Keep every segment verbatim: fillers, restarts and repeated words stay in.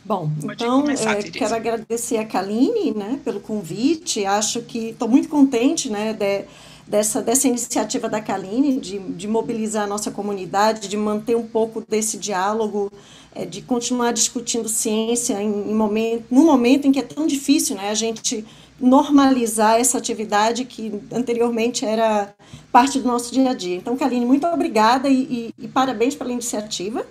Bom, Pode então, começar, é, quero Teresa. agradecer a Kaline, né, pelo convite. Acho que estou muito contente, né, de- dessa, dessa iniciativa da Kaline de, de mobilizar a nossa comunidade, de manter um pouco desse diálogo, é, de continuar discutindo ciência em, em momento, num momento em que é tão difícil, né, a gente normalizar essa atividade que anteriormente era parte do nosso dia a dia. Então, Kaline, muito obrigada e, e, e parabéns pela iniciativa.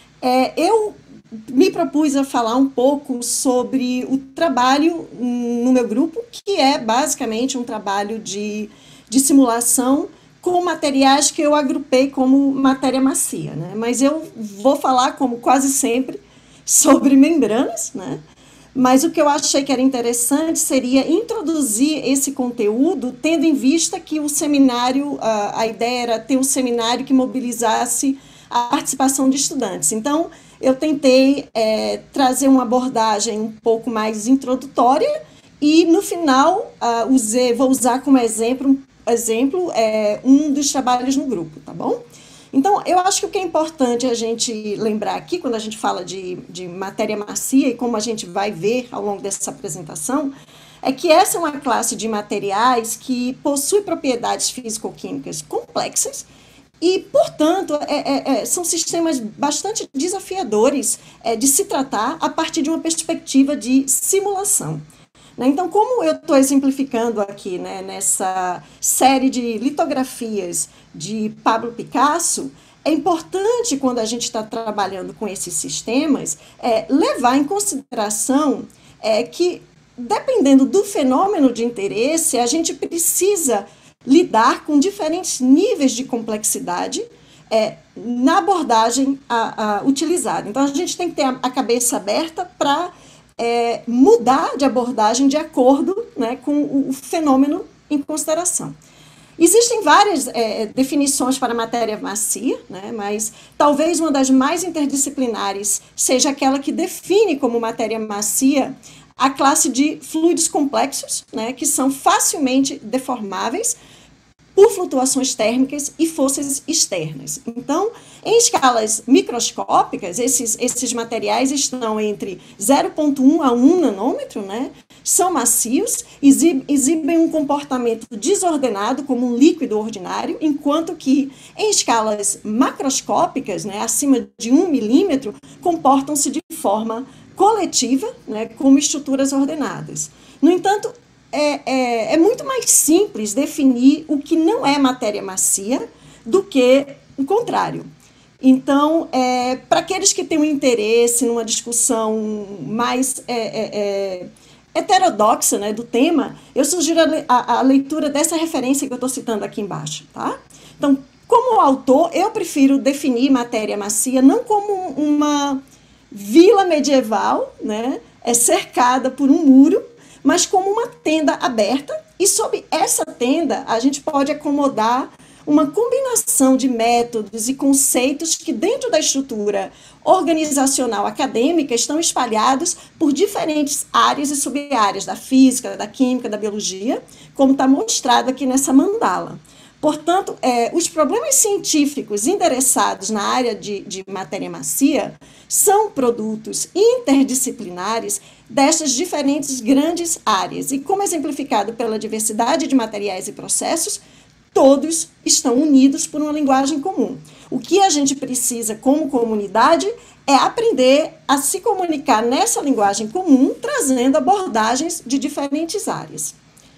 É, eu me propus a falar um pouco sobre o trabalho no meu grupo, que é basicamente um trabalho de, de simulação com materiais que eu agrupei como matéria macia, né? Mas eu vou falar, como quase sempre, sobre membranas, né? Mas o que eu achei que era interessante seria introduzir esse conteúdo, tendo em vista que o seminário, a, a ideia era ter um seminário que mobilizasse a participação de estudantes. Então, eu tentei é, trazer uma abordagem um pouco mais introdutória e, no final, uh, usei, vou usar como exemplo, exemplo é, um dos trabalhos no grupo, tá bom? Então, eu acho que o que é importante a gente lembrar aqui, quando a gente fala de, de matéria macia, e como a gente vai ver ao longo dessa apresentação, é que essa é uma classe de materiais que possui propriedades físico-químicas complexas e, portanto, é, é, é, são sistemas bastante desafiadores é, de se tratar a partir de uma perspectiva de simulação. Né? Então, como eu estou exemplificando aqui, né, nessa série de litografias de Pablo Picasso, é importante, quando a gente está trabalhando com esses sistemas, é, levar em consideração é, que, dependendo do fenômeno de interesse, a gente precisa lidar com diferentes níveis de complexidade é, na abordagem a, a utilizada. Então, a gente tem que ter a, a cabeça aberta para é, mudar de abordagem de acordo, né, com o, o fenômeno em consideração. Existem várias é, definições para matéria macia, né, mas talvez uma das mais interdisciplinares seja aquela que define como matéria macia a classe de fluidos complexos, né, que são facilmente deformáveis por flutuações térmicas e forças externas. Então, em escalas microscópicas, esses, esses materiais estão entre zero vírgula um a um nanômetro, né? São macios, exibem um comportamento desordenado como um líquido ordinário, enquanto que em escalas macroscópicas, né, acima de um milímetro, comportam-se de forma coletiva, né, como estruturas ordenadas. No entanto, é, é, é muito mais simples definir o que não é matéria macia do que o contrário. Então, é, para aqueles que têm um interesse numa discussão mais é, é, é, heterodoxa, né, do tema, eu sugiro a, a, a leitura dessa referência que eu estou citando aqui embaixo. Tá? Então, como autor, eu prefiro definir matéria macia não como uma vila medieval, né, é cercada por um muro, mas como uma tenda aberta, e sob essa tenda a gente pode acomodar uma combinação de métodos e conceitos que, dentro da estrutura organizacional acadêmica, estão espalhados por diferentes áreas e sub-áreas da física, da química, da biologia, como está mostrado aqui nessa mandala. Portanto, é, os problemas científicos endereçados na área de, de matéria macia são produtos interdisciplinares destas diferentes grandes áreas. E, como exemplificado pela diversidade de materiais e processos, todos estão unidos por uma linguagem comum. O que a gente precisa, como comunidade, é aprender a se comunicar nessa linguagem comum, trazendo abordagens de diferentes áreas.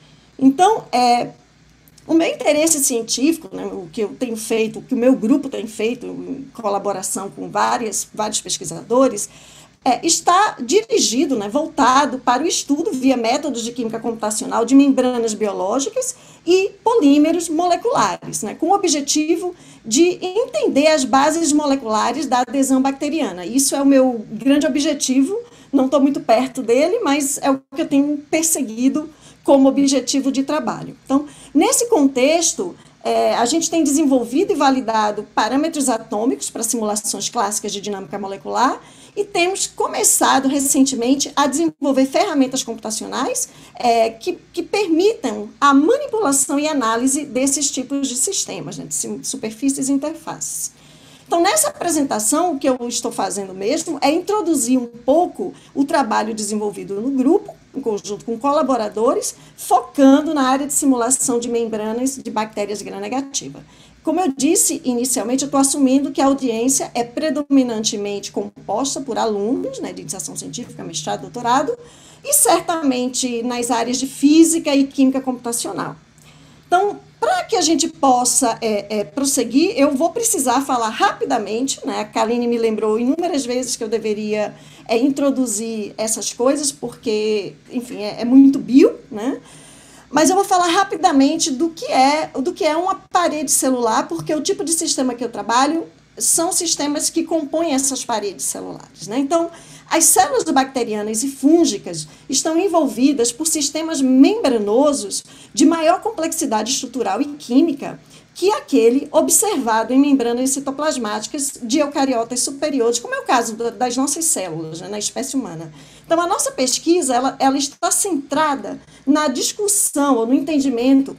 Então, é, o meu interesse científico, né, o que eu tenho feito, o que o meu grupo tem feito, em colaboração com várias, vários pesquisadores, é, está dirigido, né, voltado para o estudo via métodos de química computacional de membranas biológicas e polímeros moleculares, né, com o objetivo de entender as bases moleculares da adesão bacteriana. Isso é o meu grande objetivo, não estou muito perto dele, mas é o que eu tenho perseguido como objetivo de trabalho. Então, nesse contexto, é, a gente tem desenvolvido e validado parâmetros atômicos para simulações clássicas de dinâmica molecular e temos começado recentemente a desenvolver ferramentas computacionais é, que, que permitam a manipulação e análise desses tipos de sistemas, né, de superfícies e interfaces. Então, nessa apresentação, o que eu estou fazendo mesmo é introduzir um pouco o trabalho desenvolvido no grupo, em conjunto com colaboradores, focando na área de simulação de membranas de bactérias gram-negativa. Como eu disse inicialmente, eu estou assumindo que a audiência é predominantemente composta por alunos, né, de iniciação científica, mestrado, doutorado, e certamente nas áreas de física e química computacional. Então, para que a gente possa é, é, prosseguir, eu vou precisar falar rapidamente, né? A Kaline me lembrou inúmeras vezes que eu deveria é, introduzir essas coisas, porque, enfim, é, é muito bio, né? Mas eu vou falar rapidamente do que é, do que é uma parede celular, porque o tipo de sistema que eu trabalho são sistemas que compõem essas paredes celulares, né? Então, as células bacterianas e fúngicas estão envolvidas por sistemas membranosos de maior complexidade estrutural e química que aquele observado em membranas citoplasmáticas de eucariotas superiores, como é o caso das nossas células, né, na espécie humana. Então, a nossa pesquisa ela, ela está centrada na discussão ou no entendimento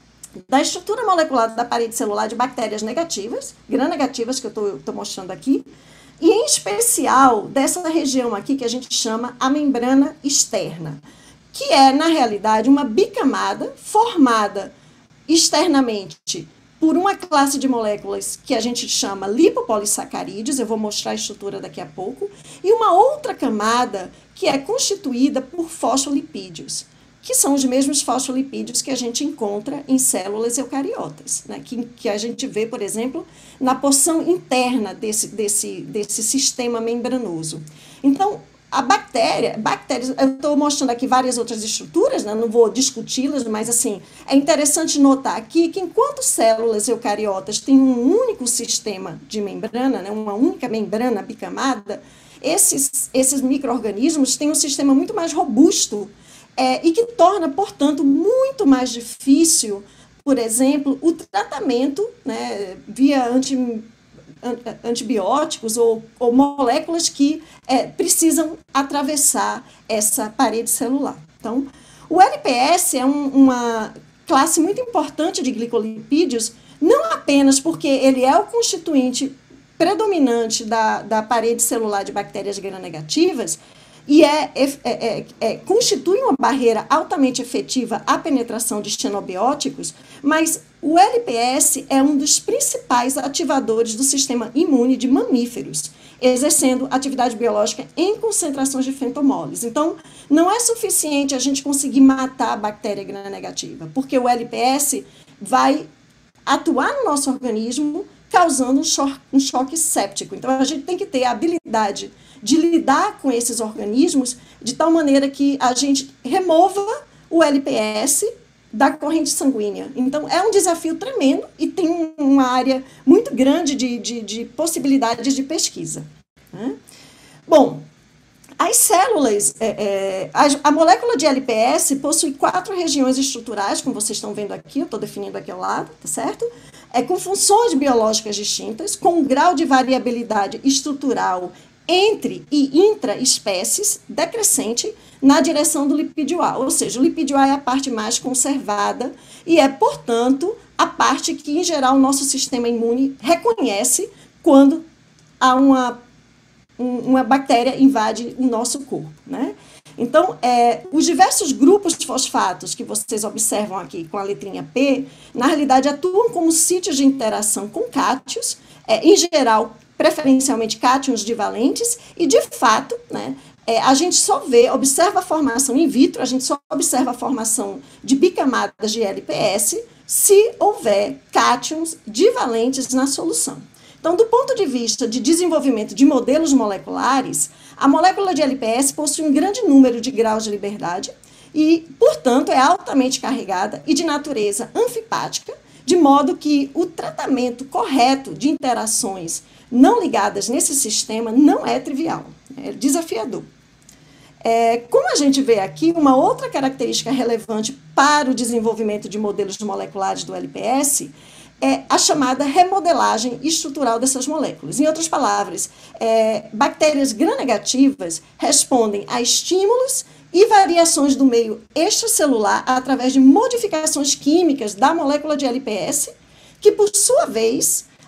da estrutura molecular da parede celular de bactérias negativas, gram-negativas, que eu estou mostrando aqui, e, em especial, dessa região aqui que a gente chama a membrana externa, que é, na realidade, uma bicamada formada externamente por uma classe de moléculas que a gente chama lipopolissacarídeos, eu vou mostrar a estrutura daqui a pouco, e uma outra camada que é constituída por fosfolipídios, que são os mesmos fosfolipídios que a gente encontra em células eucariotas, né? que, que a gente vê, por exemplo, na porção interna desse, desse, desse sistema membranoso. Então, a bactéria, bactérias, eu estou mostrando aqui várias outras estruturas, né? Não vou discuti-las, mas assim, é interessante notar aqui que enquanto células eucariotas têm um único sistema de membrana, né? Uma única membrana bicamada, esses, esses micro-organismos têm um sistema muito mais robusto, É, e que torna, portanto, muito mais difícil, por exemplo, o tratamento, né, via anti, antibióticos ou, ou moléculas que é, precisam atravessar essa parede celular. Então, o L P S é um, uma classe muito importante de glicolipídios, não apenas porque ele é o constituinte predominante da, da parede celular de bactérias gram-negativas, e é, é, é, é, constitui uma barreira altamente efetiva à penetração de xenobióticos, mas o L P S é um dos principais ativadores do sistema imune de mamíferos, exercendo atividade biológica em concentrações de fentomoles. Então, não é suficiente a gente conseguir matar a bactéria gram-negativa, porque o L P S vai atuar no nosso organismo causando um choque, um choque séptico. Então, a gente tem que ter a habilidade de lidar com esses organismos de tal maneira que a gente remova o L P S da corrente sanguínea. Então, é um desafio tremendo e tem uma área muito grande de, de, de possibilidades de pesquisa, né? Bom, as células, é, é, a, a molécula de L P S possui quatro regiões estruturais, como vocês estão vendo aqui, eu estou definindo aqui ao lado, tá certo? É, com funções biológicas distintas, com um grau de variabilidade estrutural entre e intra-espécies decrescente na direção do lipídio A, ou seja, o lipídio A é a parte mais conservada e é, portanto, a parte que, em geral, o nosso sistema imune reconhece quando há uma, um, uma bactéria invade o nosso corpo, né? Então, é, os diversos grupos de fosfatos que vocês observam aqui com a letrinha P, na realidade, atuam como sítios de interação com cátions, é, em geral, preferencialmente cátions divalentes, e de fato, né, é, a gente só vê, observa a formação in vitro, a gente só observa a formação de bicamadas de L P S se houver cátions divalentes na solução. Então, do ponto de vista de desenvolvimento de modelos moleculares, a molécula de L P S possui um grande número de graus de liberdade e, portanto, é altamente carregada e de natureza anfipática, de modo que o tratamento correto de interações não ligadas nesse sistema não é trivial, é desafiador. É, como a gente vê aqui, uma outra característica relevante para o desenvolvimento de modelos moleculares do L P S é a chamada remodelagem estrutural dessas moléculas. Em outras palavras, é, bactérias gram-negativas respondem a estímulos e variações do meio extracelular através de modificações químicas da molécula de L P S, que, por sua vez,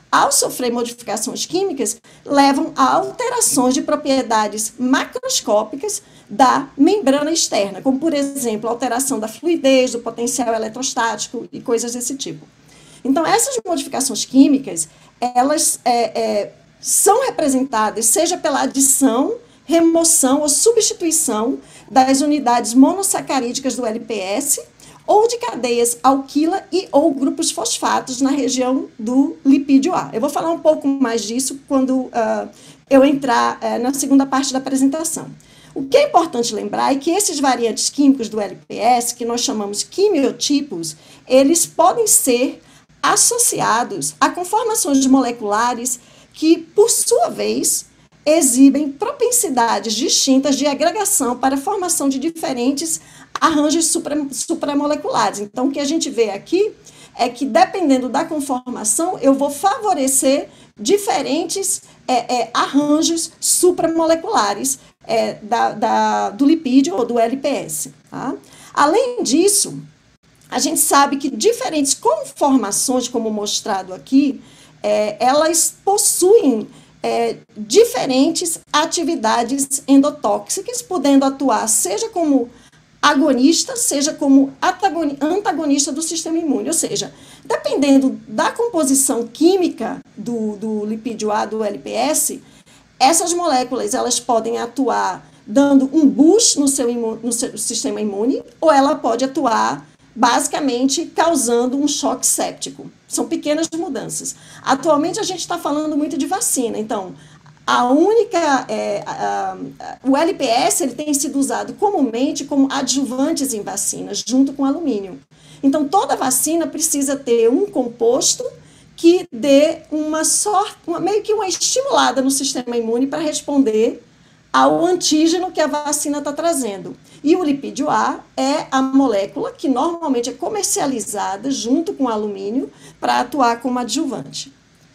ao sofrer modificações químicas, levam a alterações de propriedades macroscópicas da membrana externa, como, por exemplo, alteração da fluidez, do potencial eletrostático e coisas desse tipo. Então, essas modificações químicas, elas é, é, são representadas, seja pela adição, remoção ou substituição das unidades monossacarídicas do L P S, ou de cadeias alquila e ou grupos fosfatos na região do lipídio A. Eu vou falar um pouco mais disso quando uh, eu entrar uh, na segunda parte da apresentação. O que é importante lembrar é que esses variantes químicos do L P S, que nós chamamos quimiotipos, eles podem ser associados a conformações moleculares que, por sua vez, exibem propensidades distintas de agregação para a formação de diferentes arranjos supra, supramoleculares. Então, o que a gente vê aqui é que, dependendo da conformação, eu vou favorecer diferentes é, é, arranjos supramoleculares é, da, da, do lipídio ou do L P S. Tá? Além disso, a gente sabe que diferentes conformações, como mostrado aqui, é, elas possuem É, diferentes atividades endotóxicas, podendo atuar seja como agonista, seja como antagonista do sistema imune. Ou seja, dependendo da composição química do, do lipídio A, do L P S, essas moléculas elas podem atuar dando um boost no seu, imu, no seu sistema imune, ou ela pode atuar basicamente causando um choque séptico. São pequenas mudanças. Atualmente, a gente está falando muito de vacina. Então, a única... É, a, a, o L P S ele tem sido usado comumente como adjuvantes em vacinas, junto com alumínio. Então, toda vacina precisa ter um composto que dê uma sorte, uma, meio que uma estimulada no sistema imune para responder ao antígeno que a vacina está trazendo. E o lipídio A é a molécula que normalmente é comercializada junto com alumínio para atuar como adjuvante.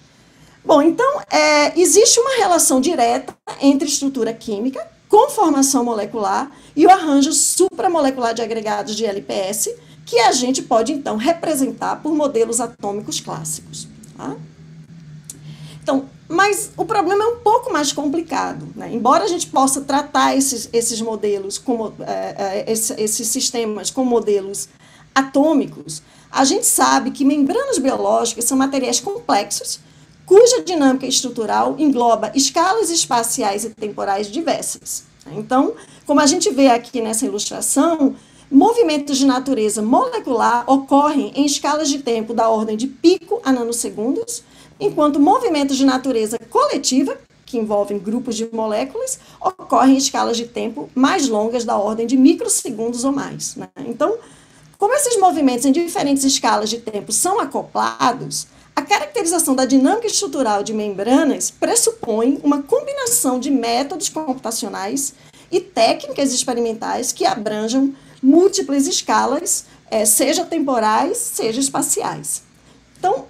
Bom, então, é, existe uma relação direta entre estrutura química, conformação molecular e o arranjo supramolecular de agregados de L P S, que a gente pode, então, representar por modelos atômicos clássicos. Tá? Então, mas o problema é um pouco mais complicado, né? Embora a gente possa tratar esses, esses modelos, como, é, é, esse, esses sistemas como modelos atômicos, a gente sabe que membranas biológicas são materiais complexos, cuja dinâmica estrutural engloba escalas espaciais e temporais diversas. Então, como a gente vê aqui nessa ilustração, movimentos de natureza molecular ocorrem em escalas de tempo da ordem de pico a nanosegundos, enquanto movimentos de natureza coletiva, que envolvem grupos de moléculas, ocorrem em escalas de tempo mais longas da ordem de microsegundos ou mais. Né? Então, como esses movimentos em diferentes escalas de tempo são acoplados, a caracterização da dinâmica estrutural de membranas pressupõe uma combinação de métodos computacionais e técnicas experimentais que abranjam múltiplas escalas, é, seja temporais, seja espaciais. Então,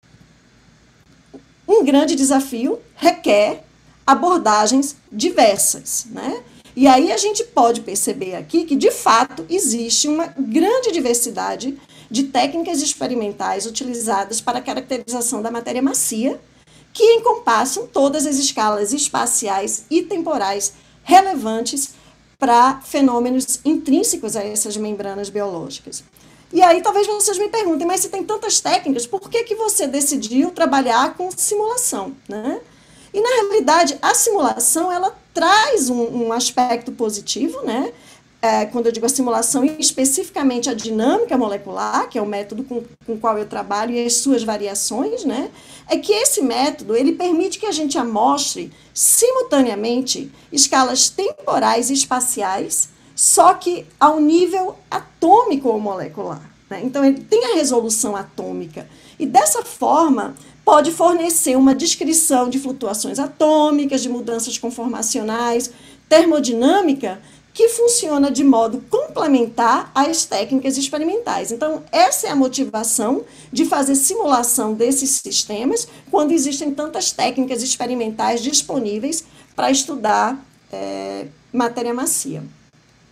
um grande desafio requer abordagens diversas, né? E aí a gente pode perceber aqui que, de fato, existe uma grande diversidade de técnicas experimentais utilizadas para a caracterização da matéria macia, que encompassam todas as escalas espaciais e temporais relevantes para fenômenos intrínsecos a essas membranas biológicas. E aí talvez vocês me perguntem, mas se tem tantas técnicas, por que que você decidiu trabalhar com simulação, né? E, na realidade, a simulação, ela traz um, um aspecto positivo, né? É, quando eu digo a simulação, especificamente a dinâmica molecular, que é o método com, com o qual eu trabalho, e as suas variações, né? É que esse método, ele permite que a gente amostre simultaneamente escalas temporais e espaciais, só que ao nível atômico ou molecular, né? Então, ele tem a resolução atômica. E, dessa forma, pode fornecer uma descrição de flutuações atômicas, de mudanças conformacionais, termodinâmica, que funciona de modo complementar às técnicas experimentais. Então, essa é a motivação de fazer simulação desses sistemas quando existem tantas técnicas experimentais disponíveis para estudar é, matéria macia.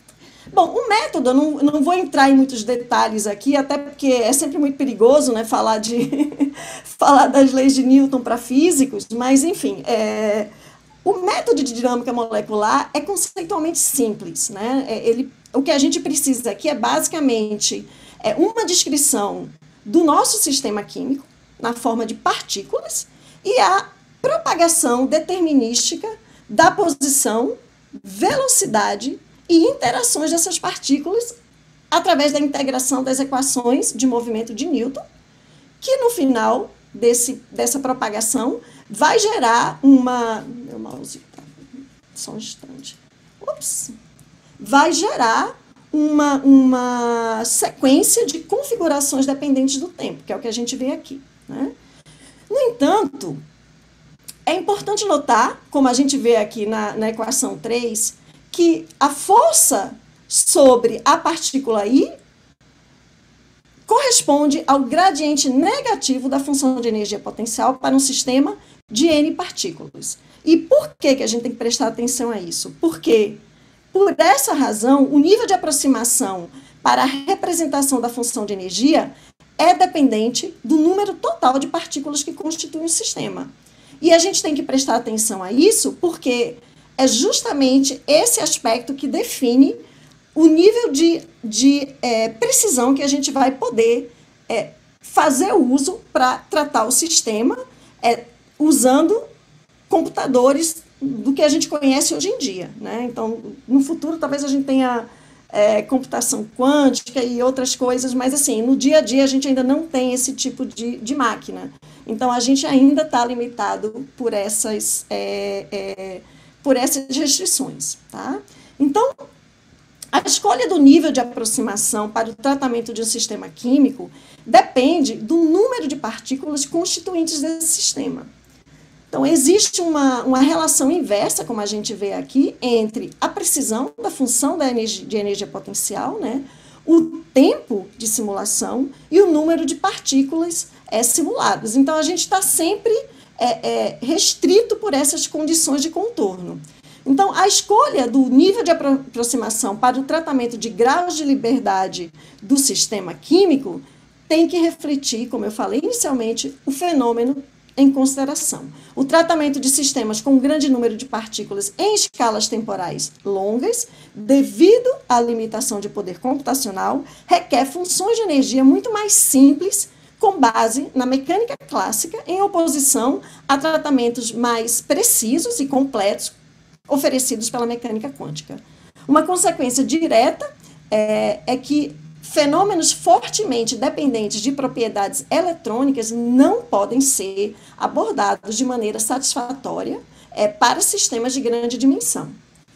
Bom, o método, eu não, não vou entrar em muitos detalhes aqui, até porque é sempre muito perigoso, né, falar, de, falar das leis de Newton para físicos, mas, enfim, é, o método de dinâmica molecular é conceitualmente simples, né? É, ele, o que a gente precisa aqui é basicamente é, uma descrição do nosso sistema químico, na forma de partículas, e a propagação determinística da posição, velocidade e interações dessas partículas através da integração das equações de movimento de Newton, que no final desse, dessa propagação vai gerar uma... Meu mouse, tá, só um instante. Ups. Vai gerar uma, uma sequência de configurações dependentes do tempo, que é o que a gente vê aqui, né? No entanto, é importante notar, como a gente vê aqui na, na equação três, que a força sobre a partícula I corresponde ao gradiente negativo da função de energia potencial para um sistema de N partículas. E por que, que a gente tem que prestar atenção a isso? Porque, por essa razão, o nível de aproximação para a representação da função de energia é dependente do número total de partículas que constituem o sistema. E a gente tem que prestar atenção a isso porque é justamente esse aspecto que define o nível de, de é, precisão que a gente vai poder é, fazer uso para tratar o sistema é, usando computadores do que a gente conhece hoje em dia, né? Então, no futuro, talvez a gente tenha é, computação quântica e outras coisas, mas, assim, no dia a dia a gente ainda não tem esse tipo de, de máquina. Então, a gente ainda está limitado por essas, é, é, por essas restrições, tá? Então, a escolha do nível de aproximação para o tratamento de um sistema químico depende do número de partículas constituintes desse sistema. Então, existe uma, uma relação inversa, como a gente vê aqui, entre a precisão da função da energia, de energia potencial, né, o tempo de simulação e o número de partículas é, simuladas. Então, a gente está sempre é, é, restrito por essas condições de contorno. Então, a escolha do nível de aproximação para o tratamento de graus de liberdade do sistema químico tem que refletir, como eu falei inicialmente, o fenômeno em consideração. O tratamento de sistemas com um grande número de partículas em escalas temporais longas, devido à limitação de poder computacional, requer funções de energia muito mais simples, com base na mecânica clássica, em oposição a tratamentos mais precisos e completos oferecidos pela mecânica quântica. Uma consequência direta é, é que fenômenos fortemente dependentes de propriedades eletrônicas não podem ser abordados de maneira satisfatória é, para sistemas de grande dimensão.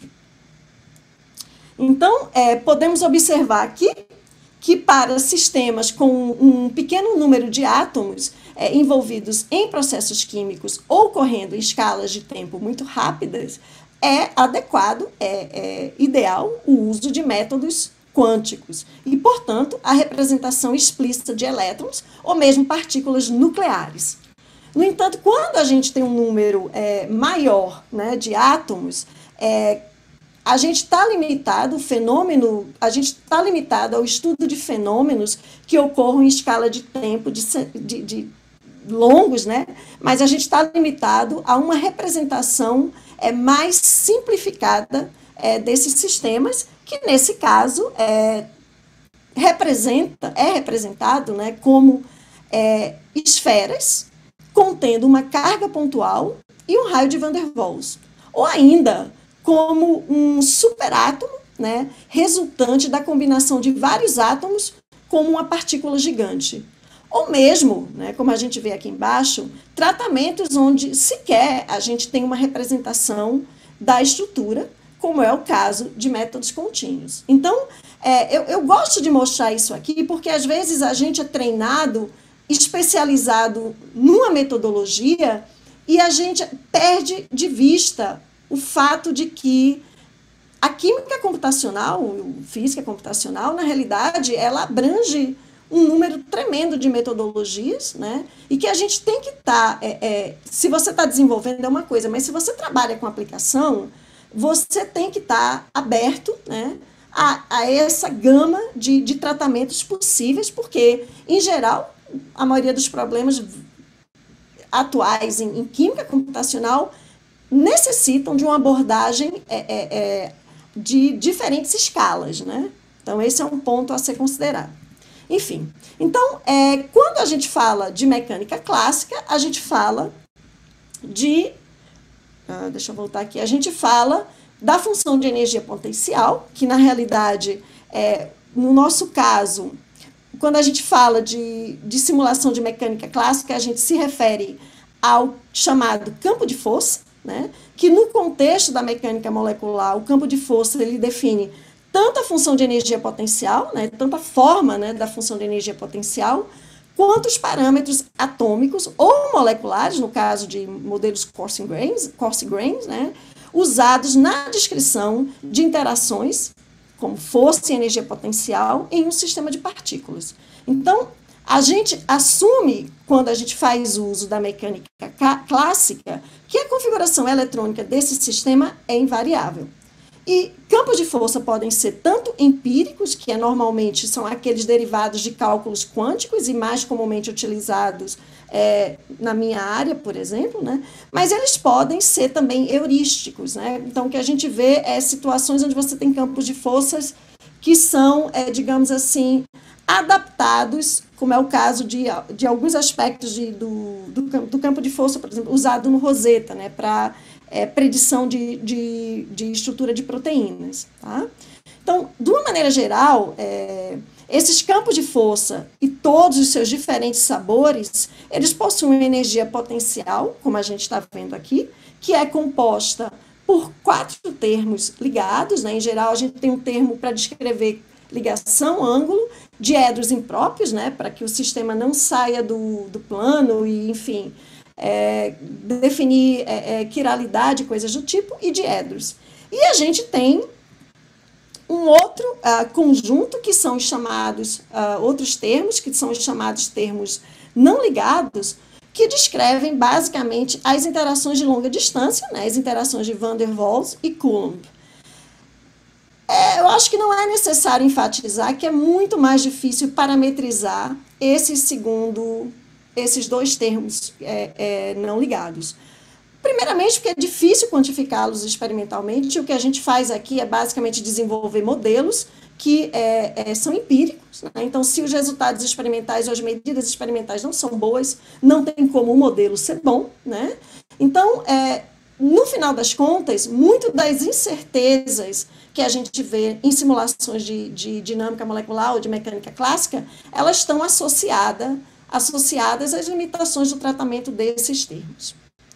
Então, é, podemos observar aqui que para sistemas com um pequeno número de átomos é, envolvidos em processos químicos ocorrendo em escalas de tempo muito rápidas, é adequado, é, é ideal o uso de métodos quânticos e, portanto, a representação explícita de elétrons ou mesmo partículas nucleares. No entanto, quando a gente tem um número é, maior, né, de átomos, é, a gente está limitado, o fenômeno, a gente está limitado ao estudo de fenômenos que ocorram em escala de tempo de, de, de longos, né? Mas a gente está limitado a uma representação é, mais simplificada é, desses sistemas, que nesse caso é, representa, é representado, né, como é, esferas contendo uma carga pontual e um raio de Van der Waals, ou ainda como um superátomo, né, resultante da combinação de vários átomos como uma partícula gigante. Ou mesmo, né, como a gente vê aqui embaixo, tratamentos onde sequer a gente tem uma representação da estrutura, como é o caso de métodos contínuos. Então, é, eu, eu gosto de mostrar isso aqui, porque às vezes a gente é treinado, especializado numa metodologia, e a gente perde de vista o fato de que a química computacional, física computacional, na realidade, ela abrange um número tremendo de metodologias, né? E que a gente tem que estar, tá, é, é, se você está desenvolvendo é uma coisa, mas se você trabalha com aplicação, você tem que estar tá aberto, né, a, a essa gama de, de tratamentos possíveis, porque, em geral, a maioria dos problemas atuais em, em química computacional necessitam de uma abordagem é, é, é, de diferentes escalas, né? Então, esse é um ponto a ser considerado. Enfim, então, é, quando a gente fala de mecânica clássica, a gente fala de... Uh, deixa eu voltar aqui. A gente fala da função de energia potencial, que, na realidade, é, no nosso caso, quando a gente fala de, de simulação de mecânica clássica, a gente se refere ao chamado campo de força, né? Que no contexto da mecânica molecular, o campo de força ele define tanto a função de energia potencial, né, tanto a forma, né, da função de energia potencial, quanto os parâmetros atômicos ou moleculares, no caso de modelos coarse grains, coarse grains, né, usados na descrição de interações, como força e energia potencial, em um sistema de partículas. Então, a gente assume, quando a gente faz uso da mecânica clássica, que a configuração eletrônica desse sistema é invariável. E campos de força podem ser tanto empíricos, que é, normalmente são aqueles derivados de cálculos quânticos e mais comumente utilizados é, na minha área, por exemplo, né? Mas eles podem ser também heurísticos, né? Então, o que a gente vê é situações onde você tem campos de forças que são, é, digamos assim, adaptados, como é o caso de, de alguns aspectos de, do, do, do campo de força, por exemplo, usado no Rosetta, né, para é, predição de, de, de estrutura de proteínas. Tá? Então, de uma maneira geral, é, esses campos de força e todos os seus diferentes sabores, eles possuem energia potencial, como a gente está vendo aqui, que é composta por quatro termos ligados, né? Em geral, a gente tem um termo para descrever ligação, ângulo, diedros impróprios, né, para que o sistema não saia do, do plano e, enfim, é, definir é, é, quiralidade, coisas do tipo, e diedros. E a gente tem um outro uh, conjunto que são os chamados, uh, outros termos, que são os chamados termos não ligados, que descrevem basicamente as interações de longa distância, né, as interações de Van der Waals e Coulomb. É, eu acho que não é necessário enfatizar que é muito mais difícil parametrizar esse segundo, esses dois termos é, é, não ligados. Primeiramente, porque é difícil quantificá-los experimentalmente, o que a gente faz aqui é basicamente desenvolver modelos que é, é, são empíricos, né? Então, se os resultados experimentais ou as medidas experimentais não são boas, não tem como o modelo ser bom, né? Então, é, no final das contas, muito das incertezas que a gente vê em simulações de, de dinâmica molecular ou de mecânica clássica, elas estão associada, associadas às limitações do tratamento desses termos.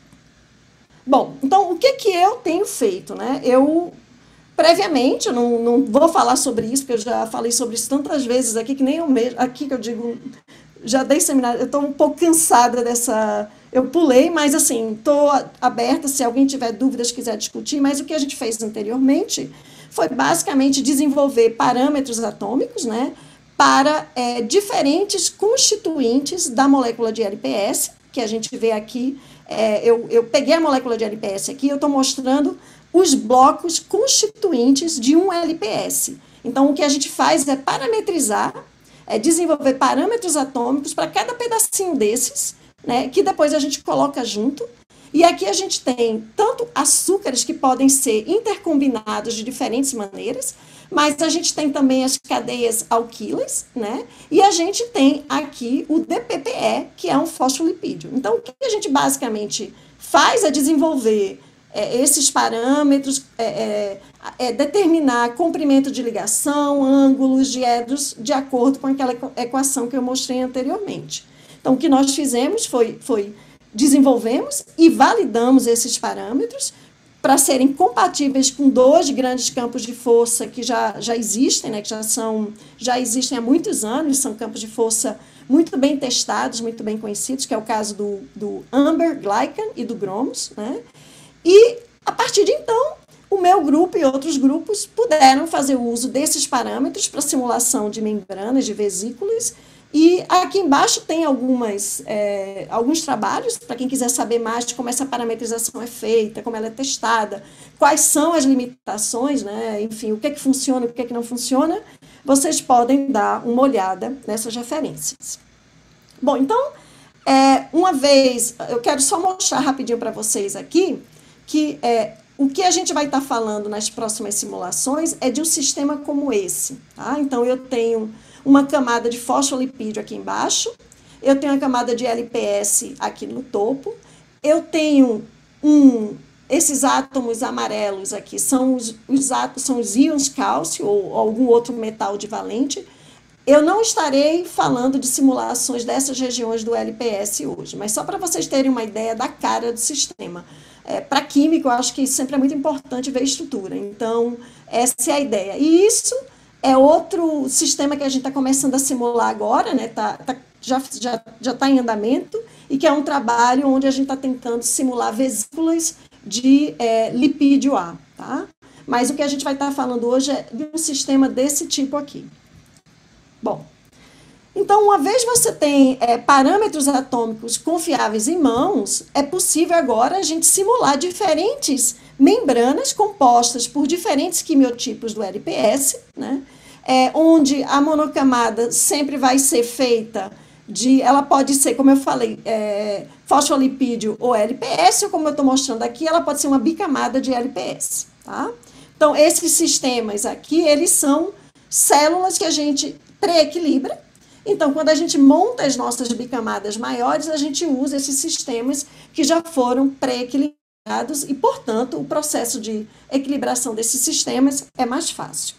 Bom, então, o que, que eu tenho feito, né? Eu, previamente, eu não, não vou falar sobre isso, porque eu já falei sobre isso tantas vezes aqui, que nem eu mesmo, aqui que eu digo, já dei seminário, eu estou um pouco cansada dessa... Eu pulei, mas, assim, estou aberta, se alguém tiver dúvidas, quiser discutir, mas o que a gente fez anteriormente foi, basicamente, desenvolver parâmetros atômicos, né, para é, diferentes constituintes da molécula de L P S, que a gente vê aqui. É, eu, eu peguei a molécula de L P S aqui, eu estou mostrando os blocos constituintes de um L P S. Então, o que a gente faz é parametrizar, é desenvolver parâmetros atômicos para cada pedacinho desses, né, que depois a gente coloca junto. E aqui a gente tem tanto açúcares que podem ser intercombinados de diferentes maneiras, mas a gente tem também as cadeias alquíleas, né? E a gente tem aqui o D P P E, que é um fosfolipídio. Então, o que a gente basicamente faz é desenvolver é, esses parâmetros, é, é, é determinar comprimento de ligação, ângulos, diedros, de acordo com aquela equação que eu mostrei anteriormente. Então, o que nós fizemos foi... foi desenvolvemos e validamos esses parâmetros para serem compatíveis com dois grandes campos de força que já, já existem, né, que já, são, já existem há muitos anos, são campos de força muito bem testados, muito bem conhecidos, que é o caso do, do Amber Glycan e do Gromos, né? E, a partir de então, o meu grupo e outros grupos puderam fazer uso desses parâmetros para simulação de membranas, de vesículas, E aqui embaixo tem algumas, é, alguns trabalhos, para quem quiser saber mais de como essa parametrização é feita, como ela é testada, quais são as limitações, né? Enfim, o que é que funciona, o que é que não funciona, vocês podem dar uma olhada nessas referências. Bom, então, é, uma vez, eu quero só mostrar rapidinho para vocês aqui, que é, o que a gente vai estar falando nas próximas simulações é de um sistema como esse, tá? Então, eu tenho uma camada de fosfolipídio aqui embaixo, eu tenho a camada de L P S aqui no topo, eu tenho um, esses átomos amarelos aqui, são os, os, átomos, são os íons cálcio ou, ou algum outro metal divalente. Eu não estarei falando de simulações dessas regiões do L P S hoje, mas só para vocês terem uma ideia da cara do sistema. É, para químico, eu acho que sempre é muito importante ver a estrutura, então essa é a ideia. E isso é outro sistema que a gente está começando a simular agora, né? Tá, tá, já está já, já tá em andamento, e que é um trabalho onde a gente está tentando simular vesículas de é, lipídio A, tá? Mas o que a gente vai estar tá falando hoje é de um sistema desse tipo aqui. Bom, então, uma vez você tem é, parâmetros atômicos confiáveis em mãos, é possível agora a gente simular diferentes membranas compostas por diferentes quimiotipos do L P S, né? É, onde a monocamada sempre vai ser feita de, ela pode ser, como eu falei, é, fosfolipídio ou L P S, ou como eu estou mostrando aqui, ela pode ser uma bicamada de L P S, tá? Então, esses sistemas aqui, eles são células que a gente pré-equilibra. Então, quando a gente monta as nossas bicamadas maiores, a gente usa esses sistemas que já foram pré-equilibrados e, portanto, o processo de equilibração desses sistemas é mais fácil.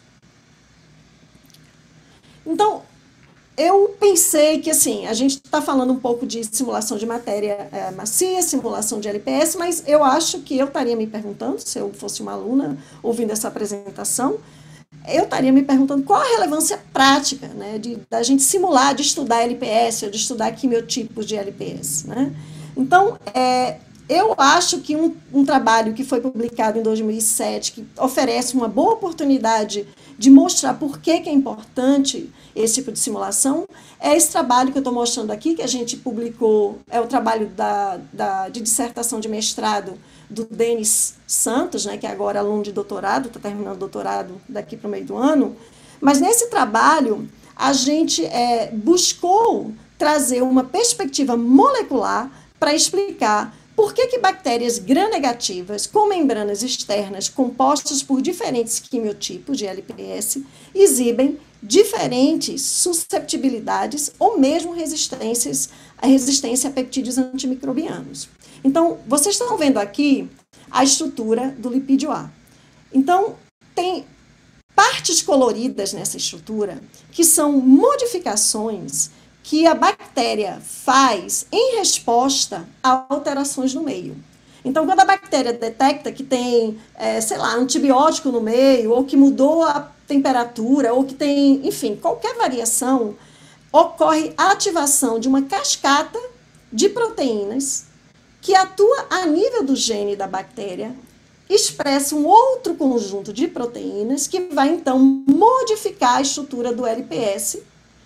Então, eu pensei que, assim, a gente está falando um pouco de simulação de matéria é, macia, simulação de L P S, mas eu acho que eu estaria me perguntando, se eu fosse uma aluna ouvindo essa apresentação, eu estaria me perguntando qual a relevância prática, né, de, da gente simular, de estudar L P S, ou de estudar quimiotipos de L P S, né? Então, é, eu acho que um, um trabalho que foi publicado em dois mil e sete, que oferece uma boa oportunidade de mostrar por que, que é importante esse tipo de simulação, é esse trabalho que eu estou mostrando aqui, que a gente publicou, é o trabalho da, da, de dissertação de mestrado do Denis Santos, né, que é agora aluno de doutorado, está terminando o doutorado daqui para o meio do ano, mas nesse trabalho a gente é, buscou trazer uma perspectiva molecular para explicar por que, que bactérias gram-negativas com membranas externas compostas por diferentes quimiotipos de L P S exibem diferentes susceptibilidades ou mesmo resistências, a resistência a peptídeos antimicrobianos. Então, vocês estão vendo aqui a estrutura do lipídio A. Então, tem partes coloridas nessa estrutura que são modificações que a bactéria faz em resposta a alterações no meio. Então, quando a bactéria detecta que tem, é, sei lá, antibiótico no meio, ou que mudou a temperatura, ou que tem, enfim, qualquer variação, ocorre a ativação de uma cascata de proteínas que atua a nível do gene da bactéria, expressa um outro conjunto de proteínas que vai, então, modificar a estrutura do L P S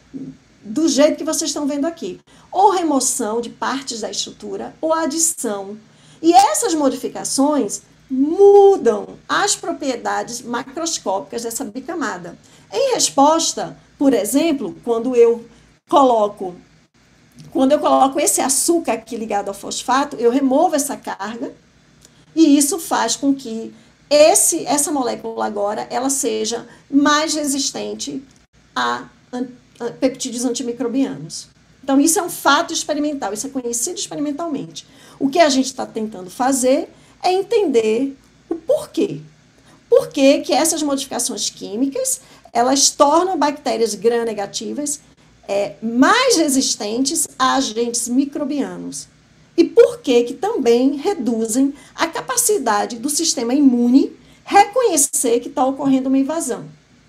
do jeito que vocês estão vendo aqui. Ou remoção de partes da estrutura, ou adição. E essas modificações mudam as propriedades macroscópicas dessa bicamada. Em resposta, por exemplo, quando eu coloco, quando eu coloco esse açúcar aqui ligado ao fosfato, eu removo essa carga, e isso faz com que esse, essa molécula agora ela seja mais resistente a peptídeos antimicrobianos. Então, isso é um fato experimental, isso é conhecido experimentalmente. O que a gente está tentando fazer é entender o porquê. Por que que essas modificações químicas, elas tornam bactérias gram-negativas é, mais resistentes a agentes microbianos. E por que que também reduzem a capacidade do sistema imune reconhecer que está ocorrendo uma invasão.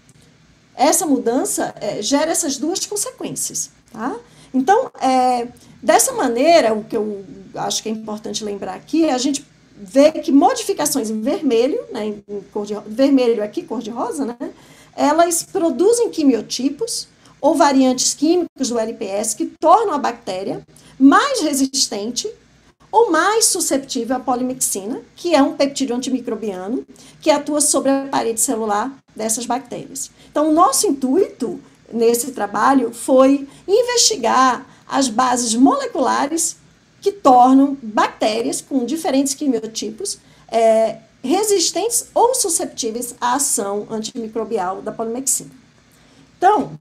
Essa mudança é, gera essas duas consequências, tá? Então, é, dessa maneira, o que eu acho que é importante lembrar aqui é a gente ver que modificações em vermelho, né, em cor de, vermelho aqui, cor de rosa, né, elas produzem quimiotipos ou variantes químicos do L P S que tornam a bactéria mais resistente ou mais susceptível à polimixina, que é um peptídeo antimicrobiano que atua sobre a parede celular dessas bactérias. Então, o nosso intuito nesse trabalho foi investigar as bases moleculares que tornam bactérias com diferentes quimiotipos é, resistentes ou susceptíveis à ação antimicrobial da polimixina. Então,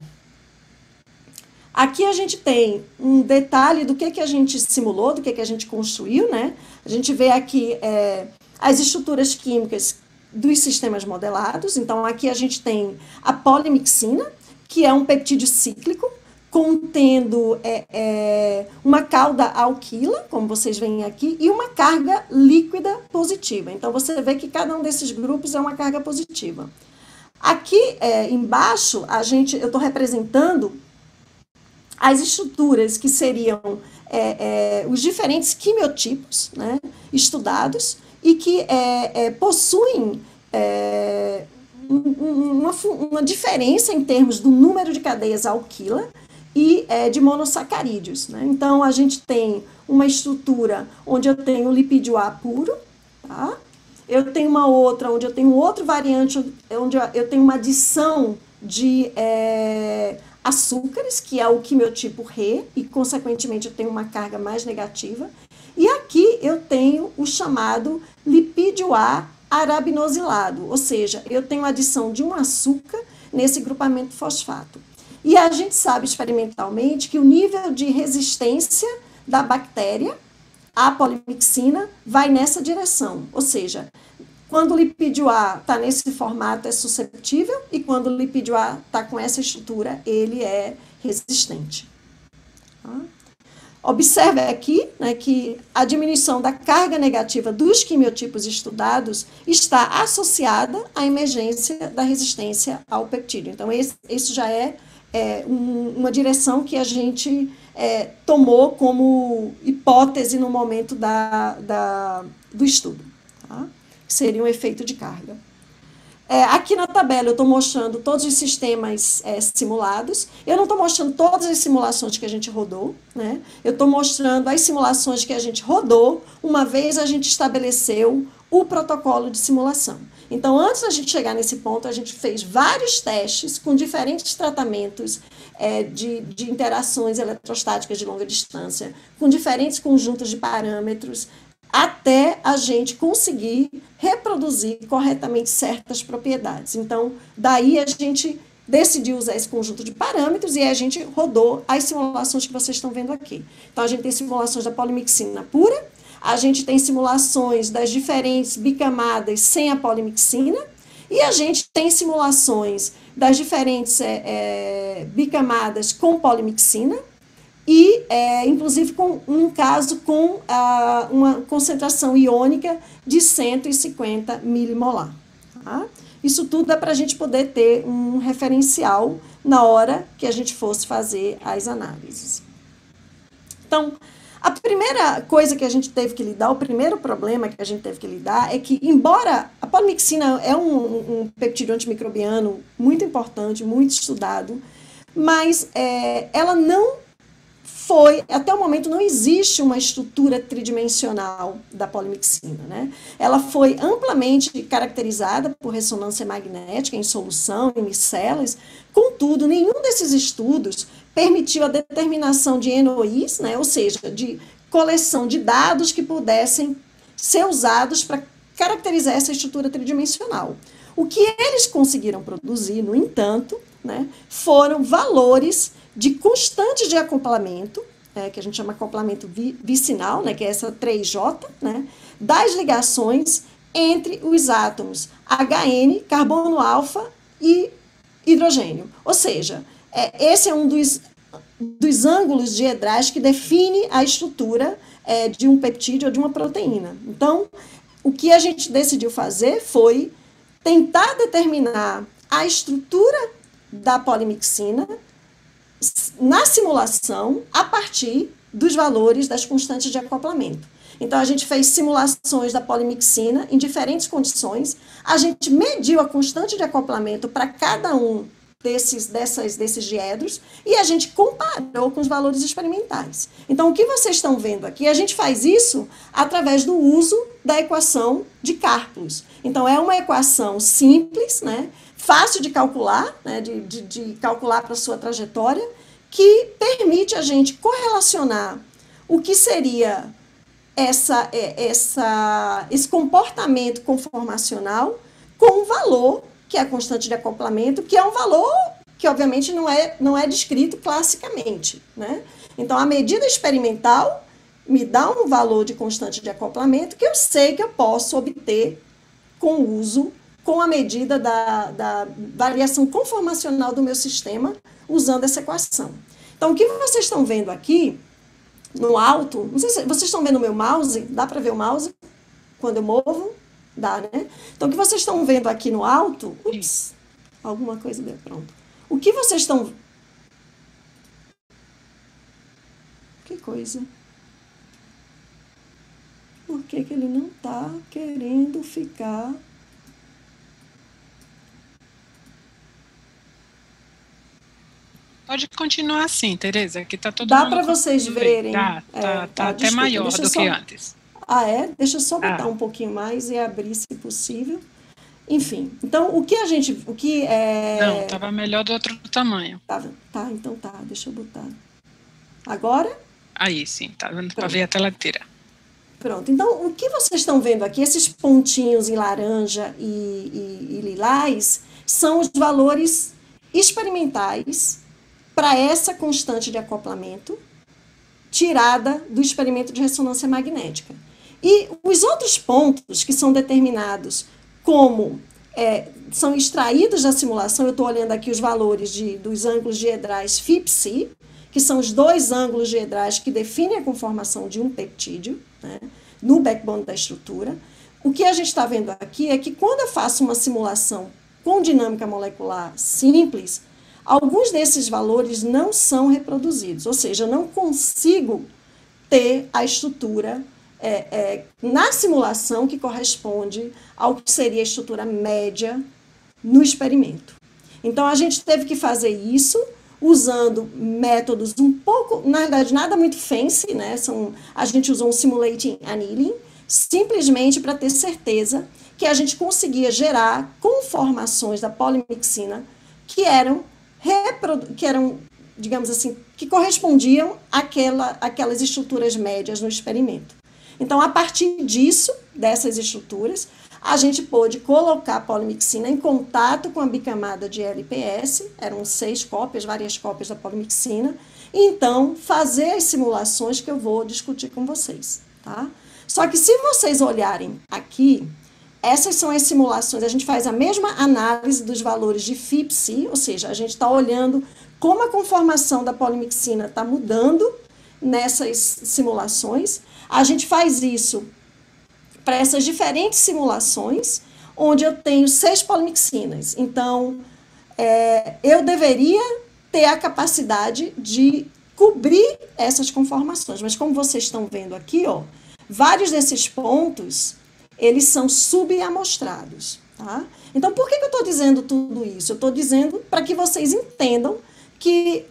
aqui a gente tem um detalhe do que, que a gente simulou, do que, que a gente construiu, né? A gente vê aqui é, as estruturas químicas dos sistemas modelados. Então, aqui a gente tem a polimixina, que é um peptídeo cíclico, contendo é, é, uma cauda alquila, como vocês veem aqui, e uma carga líquida positiva. Então, você vê que cada um desses grupos é uma carga positiva. Aqui é, embaixo, a gente, eu estou representando as estruturas que seriam é, é, os diferentes quimiotipos, né, estudados e que é, é, possuem é, uma, uma diferença em termos do número de cadeias alquila e é, de monossacarídeos. Né? Então, a gente tem uma estrutura onde eu tenho lipídio A puro, tá? Eu tenho uma outra onde eu tenho outro variante, onde eu tenho uma adição de é, açúcares, que é o quimiotipo Re, e, consequentemente, eu tenho uma carga mais negativa. E aqui eu tenho o chamado lipídio A arabinosilado, ou seja, eu tenho adição de um açúcar nesse grupamento fosfato. E a gente sabe experimentalmente que o nível de resistência da bactéria à polimixina vai nessa direção, ou seja, quando o lipídio A está nesse formato é susceptível e quando o lipídio A está com essa estrutura, ele é resistente. Tá? Observe aqui, né, que a diminuição da carga negativa dos quimiotipos estudados está associada à emergência da resistência ao peptídeo. Então, esse, isso já é, é um, uma direção que a gente é, tomou como hipótese no momento da, da, do estudo, tá? Que seria um efeito de carga. É, aqui na tabela eu estou mostrando todos os sistemas é, simulados. Eu não estou mostrando todas as simulações que a gente rodou, né? Eu estou mostrando as simulações que a gente rodou uma vez a gente estabeleceu o protocolo de simulação. Então, antes da gente chegar nesse ponto, a gente fez vários testes com diferentes tratamentos é, de, de interações eletrostáticas de longa distância, com diferentes conjuntos de parâmetros, até a gente conseguir reproduzir corretamente certas propriedades. Então, daí a gente decidiu usar esse conjunto de parâmetros e a gente rodou as simulações que vocês estão vendo aqui. Então, a gente tem simulações da polimixina pura, a gente tem simulações das diferentes bicamadas sem a polimixina e a gente tem simulações das diferentes é, é, bicamadas com polimixina, e, é, inclusive, com um caso com ah, uma concentração iônica de cento e cinquenta milimolar. Tá? Isso tudo é para a gente poder ter um referencial na hora que a gente fosse fazer as análises. Então, a primeira coisa que a gente teve que lidar, o primeiro problema que a gente teve que lidar é que, embora a polimixina é um, um peptídeo antimicrobiano muito importante, muito estudado, mas é, ela não foi, até o momento não existe uma estrutura tridimensional da polimixina, né? Ela foi amplamente caracterizada por ressonância magnética em solução, em micelas, contudo, nenhum desses estudos permitiu a determinação de N O Is, né? Ou seja, de coleção de dados que pudessem ser usados para caracterizar essa estrutura tridimensional. O que eles conseguiram produzir, no entanto, né, foram valores de constantes de acoplamento, é, que a gente chama acoplamento vi, vicinal, né, que é essa três J, né, das ligações entre os átomos H N, carbono alfa e hidrogênio. Ou seja, é, esse é um dos, dos ângulos diedrais que define a estrutura é, de um peptídeo ou de uma proteína. Então, o que a gente decidiu fazer foi tentar determinar a estrutura da polimixina na simulação a partir dos valores das constantes de acoplamento. Então, a gente fez simulações da polimixina em diferentes condições, a gente mediu a constante de acoplamento para cada um desses, dessas, desses diedros e a gente comparou com os valores experimentais. Então, o que vocês estão vendo aqui, a gente faz isso através do uso da equação de Karplus. Então, é uma equação simples, né, fácil de calcular, né, de, de, de calcular para a sua trajetória, que permite a gente correlacionar o que seria essa, essa, esse comportamento conformacional com um valor, que é a constante de acoplamento, que é um valor que, obviamente, não é, não é descrito classicamente, né? Então, a medida experimental me dá um valor de constante de acoplamento que eu sei que eu posso obter com o uso, com a medida da, da variação conformacional do meu sistema, usando essa equação. Então, o que vocês estão vendo aqui, no alto, não sei se vocês estão vendo o meu mouse, dá para ver o mouse quando eu movo? Dá, né? Então, o que vocês estão vendo aqui no alto, ups, alguma coisa deu, pronto. O que vocês estão... Que coisa? Por que que ele não está querendo ficar... Pode continuar assim, Tereza, que tá todo Dá mundo... Dá para vocês verem? Tá, tá, é, tá, tá até desculpa, maior do só... que antes. Ah, é? Deixa eu só botar ah. um pouquinho mais e abrir, se possível. Enfim, então, o que a gente... O que é... Não, estava melhor do outro tamanho. Tá, tá, então tá, deixa eu botar. Agora? Aí, sim, tá dando para ver a tela inteira. Pronto, então, o que vocês estão vendo aqui, esses pontinhos em laranja e, e, e lilás, são os valores experimentais para essa constante de acoplamento tirada do experimento de ressonância magnética. E os outros pontos que são determinados como é, são extraídos da simulação, eu estou olhando aqui os valores de, dos ângulos diedrais Φ I P-Si, que são os dois ângulos diedrais que definem a conformação de um peptídeo, né, no backbone da estrutura. O que a gente está vendo aqui é que quando eu faço uma simulação com dinâmica molecular simples, alguns desses valores não são reproduzidos, ou seja, eu não consigo ter a estrutura É, é, na simulação que corresponde ao que seria a estrutura média no experimento. Então, a gente teve que fazer isso usando métodos um pouco, na verdade, nada muito fancy, né? São, a gente usou um simulating annealing, simplesmente para ter certeza que a gente conseguia gerar conformações da polimixina que eram, que eram digamos assim, que correspondiam àquela, àquelas estruturas médias no experimento. Então, a partir disso, dessas estruturas, a gente pôde colocar a polimixina em contato com a bicamada de L P S, eram seis cópias, várias cópias da polimixina, e então fazer as simulações que eu vou discutir com vocês, tá? Só que se vocês olharem aqui, essas são as simulações, a gente faz a mesma análise dos valores de Φ I P-Si, ou seja, a gente está olhando como a conformação da polimixina está mudando nessas simulações. A gente faz isso para essas diferentes simulações, onde eu tenho seis polimixinas. Então, é, eu deveria ter a capacidade de cobrir essas conformações. Mas como vocês estão vendo aqui, ó, vários desses pontos, eles são subamostrados, tá? Então, por que que eu estou dizendo tudo isso? Eu estou dizendo para que vocês entendam que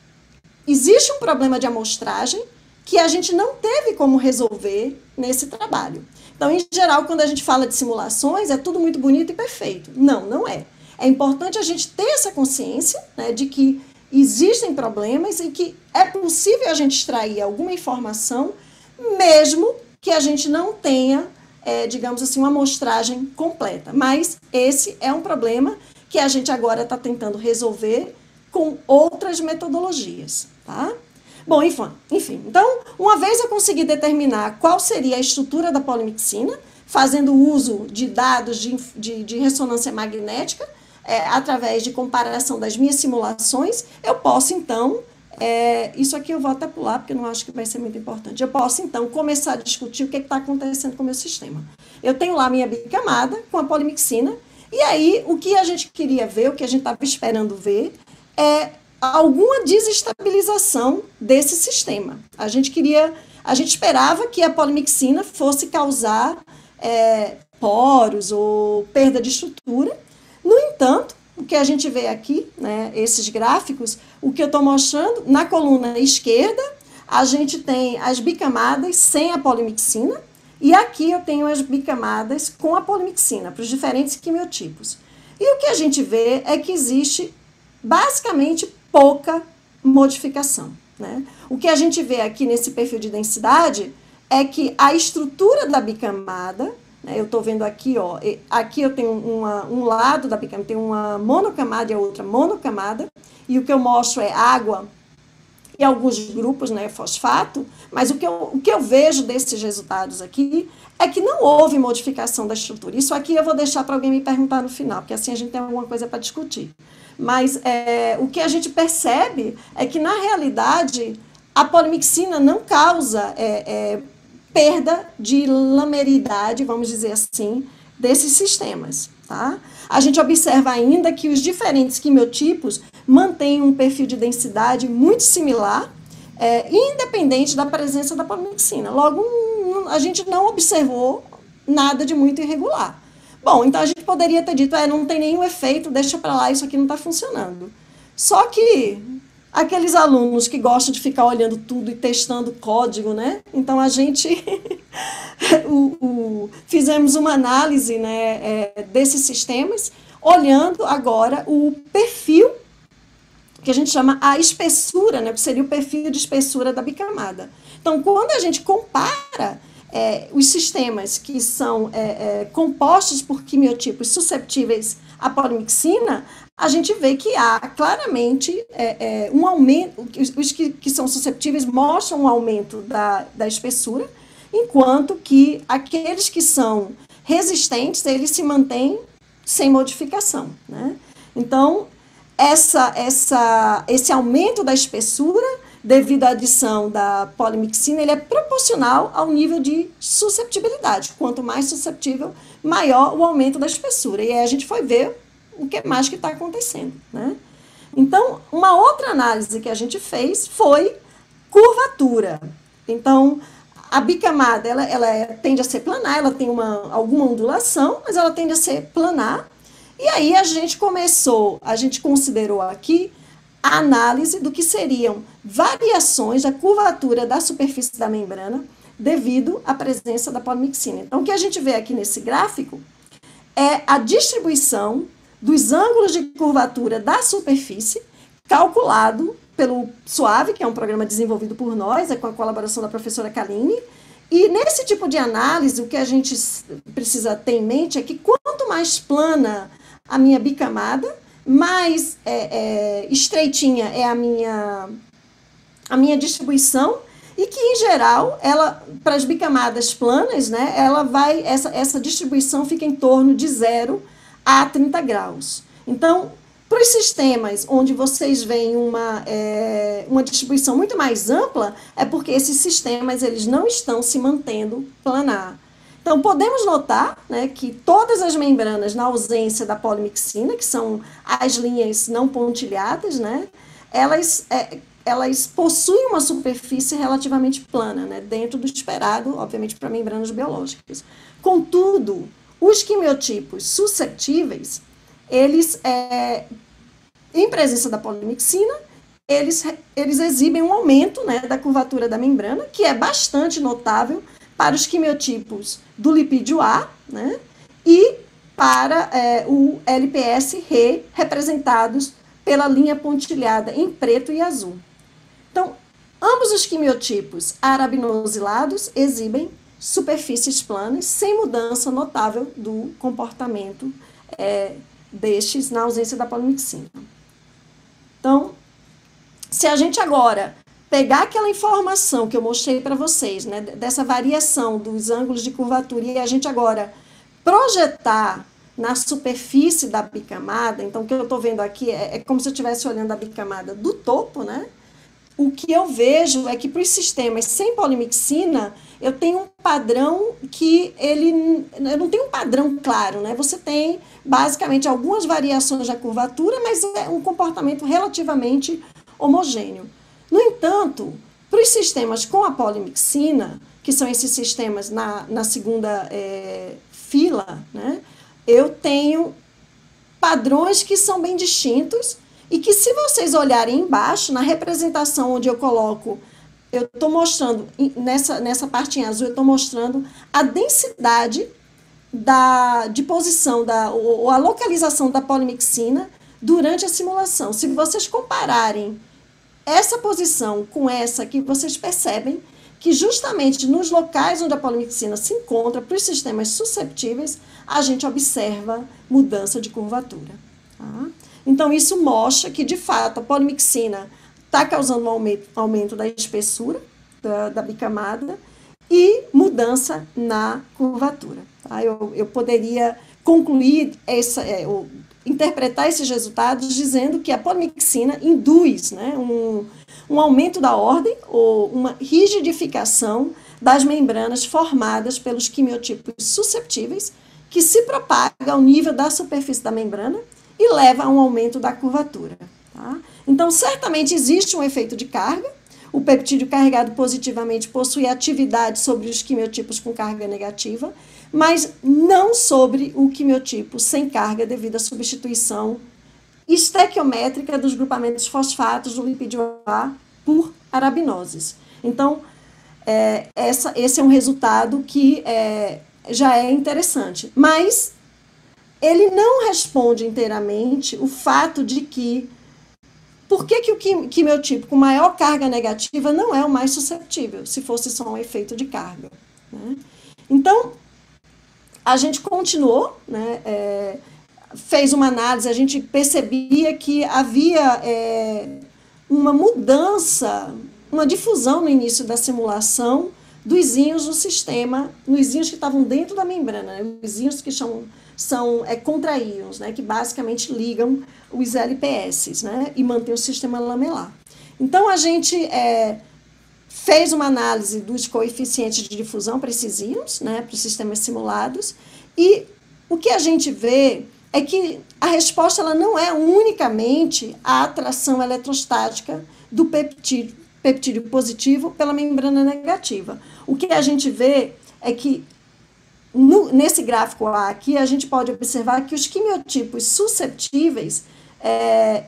existe um problema de amostragem que a gente não teve como resolver nesse trabalho. Então, em geral, quando a gente fala de simulações, é tudo muito bonito e perfeito. Não, não é. É importante a gente ter essa consciência, né, de que existem problemas e que é possível a gente extrair alguma informação, mesmo que a gente não tenha, é, digamos assim, uma amostragem completa. Mas esse é um problema que a gente agora está tentando resolver com outras metodologias, tá? Bom, enfim, enfim, então, uma vez eu consegui determinar qual seria a estrutura da polimixina, fazendo uso de dados de, de, de ressonância magnética, é, através de comparação das minhas simulações, eu posso, então, é, isso aqui eu vou até pular, porque eu não acho que vai ser muito importante, eu posso, então, começar a discutir o que está acontecendo com o meu sistema. Eu tenho lá minha bicamada com a polimixina, e aí, o que a gente queria ver, o que a gente estava esperando ver, é alguma desestabilização desse sistema. A gente queria, a gente esperava que a polimixina fosse causar é, poros ou perda de estrutura. No entanto, o que que a gente vê aqui, né, esses gráficos, o que eu estou mostrando, na coluna esquerda, a gente tem as bicamadas sem a polimixina, e aqui eu tenho as bicamadas com a polimixina, para os diferentes quimiotipos. E o que a gente vê é que existe, basicamente, pouca modificação, né? O que a gente vê aqui nesse perfil de densidade é que a estrutura da bicamada, né, eu estou vendo aqui, ó, aqui eu tenho uma, um lado da bicamada, tem uma monocamada e a outra monocamada, e o que eu mostro é água e alguns grupos, né, fosfato, mas o que, eu, o que eu vejo desses resultados aqui é que não houve modificação da estrutura. Isso aqui eu vou deixar para alguém me perguntar no final, porque assim a gente tem alguma coisa para discutir. Mas é, o que a gente percebe é que, na realidade, a polimixina não causa é, é, perda de lameridade, vamos dizer assim, desses sistemas, tá? A gente observa ainda que os diferentes quimiotipos mantêm um perfil de densidade muito similar, é, independente da presença da polimixina. Logo, um, a gente não observou nada de muito irregular. Bom, então a gente poderia ter dito, é, não tem nenhum efeito, deixa para lá, isso aqui não está funcionando. Só que aqueles alunos que gostam de ficar olhando tudo e testando código, né? Então a gente o, o, fizemos uma análise, né, é, desses sistemas, olhando agora o perfil, que a gente chama a espessura, né, que seria o perfil de espessura da bicamada. Então, quando a gente compara é, os sistemas que são é, é, compostos por quimiotipos susceptíveis à polimixina, a gente vê que há claramente é, é, um aumento, os que, que são susceptíveis mostram um aumento da, da espessura, enquanto que aqueles que são resistentes, eles se mantêm sem modificação, né? Então, essa, essa, esse aumento da espessura, devido à adição da polimixina, ele é proporcional ao nível de susceptibilidade. Quanto mais susceptível, maior o aumento da espessura. E aí a gente foi ver o que mais que está acontecendo, né? Então, uma outra análise que a gente fez foi curvatura. Então, a bicamada, ela, ela é, tende a ser planar, ela tem uma, alguma ondulação, mas ela tende a ser planar. E aí a gente começou, a gente considerou aqui a análise do que seriam variações da curvatura da superfície da membrana devido à presença da polimixina. Então, o que a gente vê aqui nesse gráfico é a distribuição dos ângulos de curvatura da superfície, calculado pelo SUAVE, que é um programa desenvolvido por nós, é com a colaboração da professora Kaline. E nesse tipo de análise, o que a gente precisa ter em mente é que quanto mais plana a minha bicamada, mais é, é, estreitinha é a minha, a minha distribuição, e que, em geral, ela, para as bicamadas planas, né, ela vai, essa, essa distribuição fica em torno de zero a trinta graus. Então, para os sistemas onde vocês veem uma, é, uma distribuição muito mais ampla, é porque esses sistemas eles não estão se mantendo planar. Então, podemos notar, né, que todas as membranas, na ausência da polimixina, que são as linhas não pontilhadas, né, elas, é, elas possuem uma superfície relativamente plana, né, dentro do esperado, obviamente, para membranas biológicas. Contudo, os quimiotipos susceptíveis, eles, é, em presença da polimixina, eles, eles exibem um aumento, né, da curvatura da membrana, que é bastante notável para os quimiotipos do lipídio A, né, e para é, o L P S R, representados pela linha pontilhada em preto e azul. Então, ambos os quimiotipos arabinosilados exibem superfícies planas, sem mudança notável do comportamento é, destes na ausência da polimixina. Então, se a gente agora pegar aquela informação que eu mostrei para vocês, né, dessa variação dos ângulos de curvatura, e a gente agora projetar na superfície da bicamada, então o que eu estou vendo aqui é, é como se eu estivesse olhando a bicamada do topo, né? O que eu vejo é que para os sistemas sem polimixina, eu tenho um padrão que ele, eu não tenho um padrão claro, né? Você tem basicamente algumas variações da curvatura, mas é um comportamento relativamente homogêneo. No entanto, para os sistemas com a polimixina, que são esses sistemas na, na segunda é, fila, né, eu tenho padrões que são bem distintos e que, se vocês olharem embaixo, na representação onde eu coloco, eu estou mostrando, nessa, nessa parte em azul, eu estou mostrando a densidade da, de posição, da, ou, ou a localização da polimixina durante a simulação. Se vocês compararem essa posição com essa aqui, vocês percebem que justamente nos locais onde a polimixina se encontra, para os sistemas susceptíveis, a gente observa mudança de curvatura. Tá? Então, isso mostra que, de fato, a polimixina está causando um aumento, aumento da espessura da, da bicamada e mudança na curvatura. Tá? Eu, eu poderia concluir, essa, é, ou interpretar esses resultados dizendo que a polimixina induz, né, um, um aumento da ordem ou uma rigidificação das membranas formadas pelos quimiotipos susceptíveis, que se propaga ao nível da superfície da membrana e leva a um aumento da curvatura. Tá? Então, certamente existe um efeito de carga. O peptídeo carregado positivamente possui atividade sobre os quimiotipos com carga negativa, mas não sobre o quimiotipo sem carga devido à substituição estequiométrica dos grupamentos fosfatos do lipídio A por arabinoses. Então, é, essa, esse é um resultado que é, já é interessante, mas ele não responde inteiramente o fato de que por que, que o quimiotipo com maior carga negativa não é o mais susceptível, se fosse só um efeito de carga. Né? Então, a gente continuou, né, é, fez uma análise, a gente percebia que havia é, uma mudança, uma difusão no início da simulação dos íons do sistema, nos íons que estavam dentro da membrana, né, os íons que são, são é, contraíons, né, que basicamente ligam os L P S, né, e mantém o sistema lamelar. Então, a gente é, fez uma análise dos coeficientes de difusão para esses íons, né, para os sistemas simulados, e o que a gente vê é que a resposta ela não é unicamente a atração eletrostática do peptídeo, peptídeo positivo pela membrana negativa. O que a gente vê é que, no, nesse gráfico A aqui, a gente pode observar que os quimiotipos susceptíveis, é,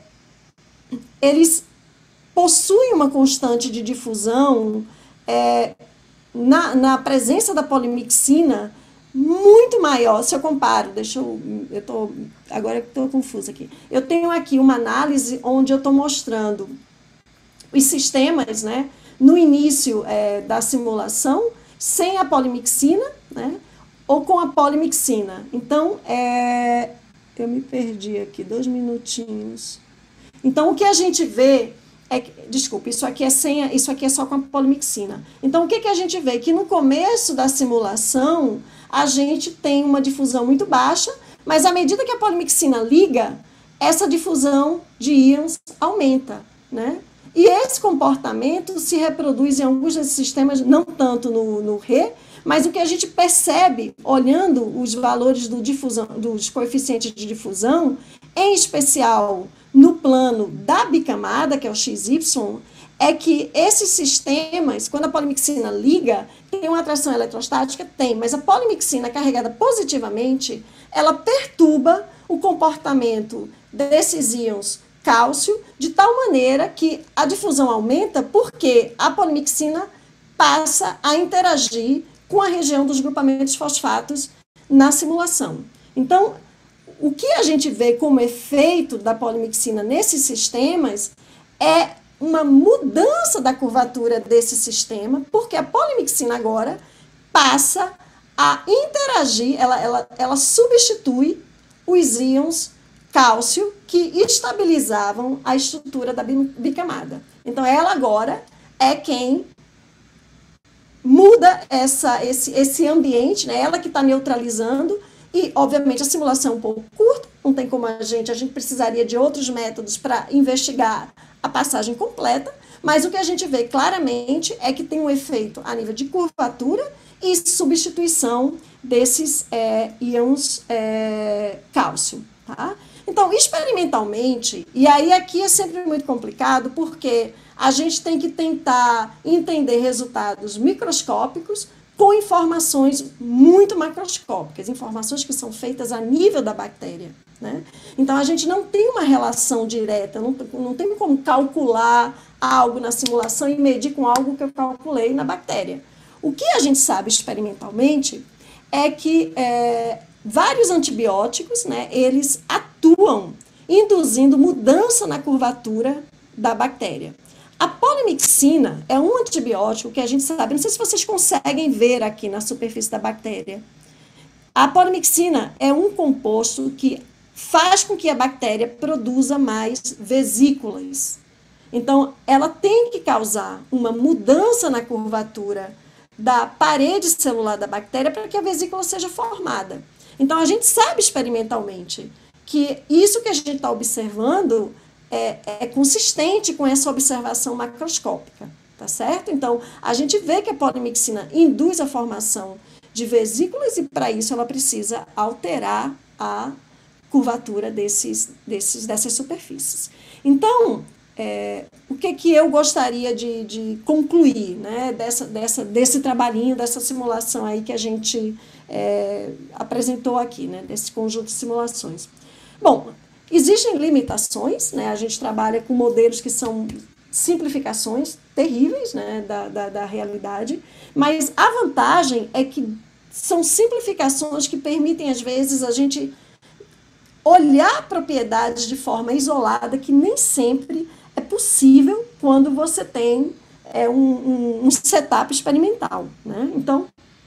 eles possuem uma constante de difusão é, na, na presença da polimixina muito maior. Se eu comparo, deixa eu, eu tô, agora eu estou confusa aqui. Eu tenho aqui uma análise onde eu estou mostrando os sistemas, né, no início é, da simulação, sem a polimixina, né, ou com a polimixina. Então, é, eu me perdi aqui, dois minutinhos. Então, o que a gente vê é que, desculpa, isso aqui é sem, a, isso aqui é só com a polimixina. Então, o que, que a gente vê? Que no começo da simulação, a gente tem uma difusão muito baixa, mas à medida que a polimixina liga, essa difusão de íons aumenta, né? E esse comportamento se reproduz em alguns desses sistemas, não tanto no, no Re, mas o que a gente percebe, olhando os valores do difusão, dos coeficientes de difusão, em especial no plano da bicamada, que é o X Y, é que esses sistemas, quando a polimixina liga, tem uma atração eletrostática? Tem, mas a polimixina carregada positivamente, ela perturba o comportamento desses íons cálcio, de tal maneira que a difusão aumenta porque a polimixina passa a interagir com a região dos grupamentos fosfatos na simulação. Então, o que a gente vê como efeito da polimixina nesses sistemas é uma mudança da curvatura desse sistema, porque a polimixina agora passa a interagir, ela, ela, ela substitui os íons cálcio que estabilizavam a estrutura da bicamada. Então, ela agora é quem muda essa, esse, esse ambiente, né? Ela que está neutralizando, e, obviamente, a simulação é um pouco curta, não tem como a gente, a gente precisaria de outros métodos para investigar a passagem completa, mas o que a gente vê claramente é que tem um efeito a nível de curvatura e substituição desses é, íons é, cálcio, tá? Então, experimentalmente, e aí aqui é sempre muito complicado, porque a gente tem que tentar entender resultados microscópicos com informações muito macroscópicas, informações que são feitas a nível da bactéria. né? Então, a gente não tem uma relação direta, não, não tem como calcular algo na simulação e medir com algo que eu calculei na bactéria. O que a gente sabe experimentalmente é que é, vários antibióticos, né, eles atuam induzindo mudança na curvatura da bactéria. A polimixina é um antibiótico que a gente sabe, não sei se vocês conseguem ver aqui na superfície da bactéria. A polimixina é um composto que faz com que a bactéria produza mais vesículas. Então, ela tem que causar uma mudança na curvatura da parede celular da bactéria para que a vesícula seja formada. Então, a gente sabe experimentalmente que isso que a gente está observando é, é consistente com essa observação macroscópica, tá certo? Então, a gente vê que a polimixina induz a formação de vesículas e, para isso, ela precisa alterar a curvatura desses, desses, dessas superfícies. Então, é, o que, que eu gostaria de, de concluir, né, dessa, dessa, desse trabalhinho, dessa simulação aí que a gente é, apresentou aqui, né, desse conjunto de simulações? Bom, existem limitações, né, a gente trabalha com modelos que são simplificações terríveis, né, da, da, da realidade, mas a vantagem é que são simplificações que permitem, às vezes, a gente olhar propriedades de forma isolada, que nem sempre é possível quando você tem é, um, um, um setup experimental, né? Então,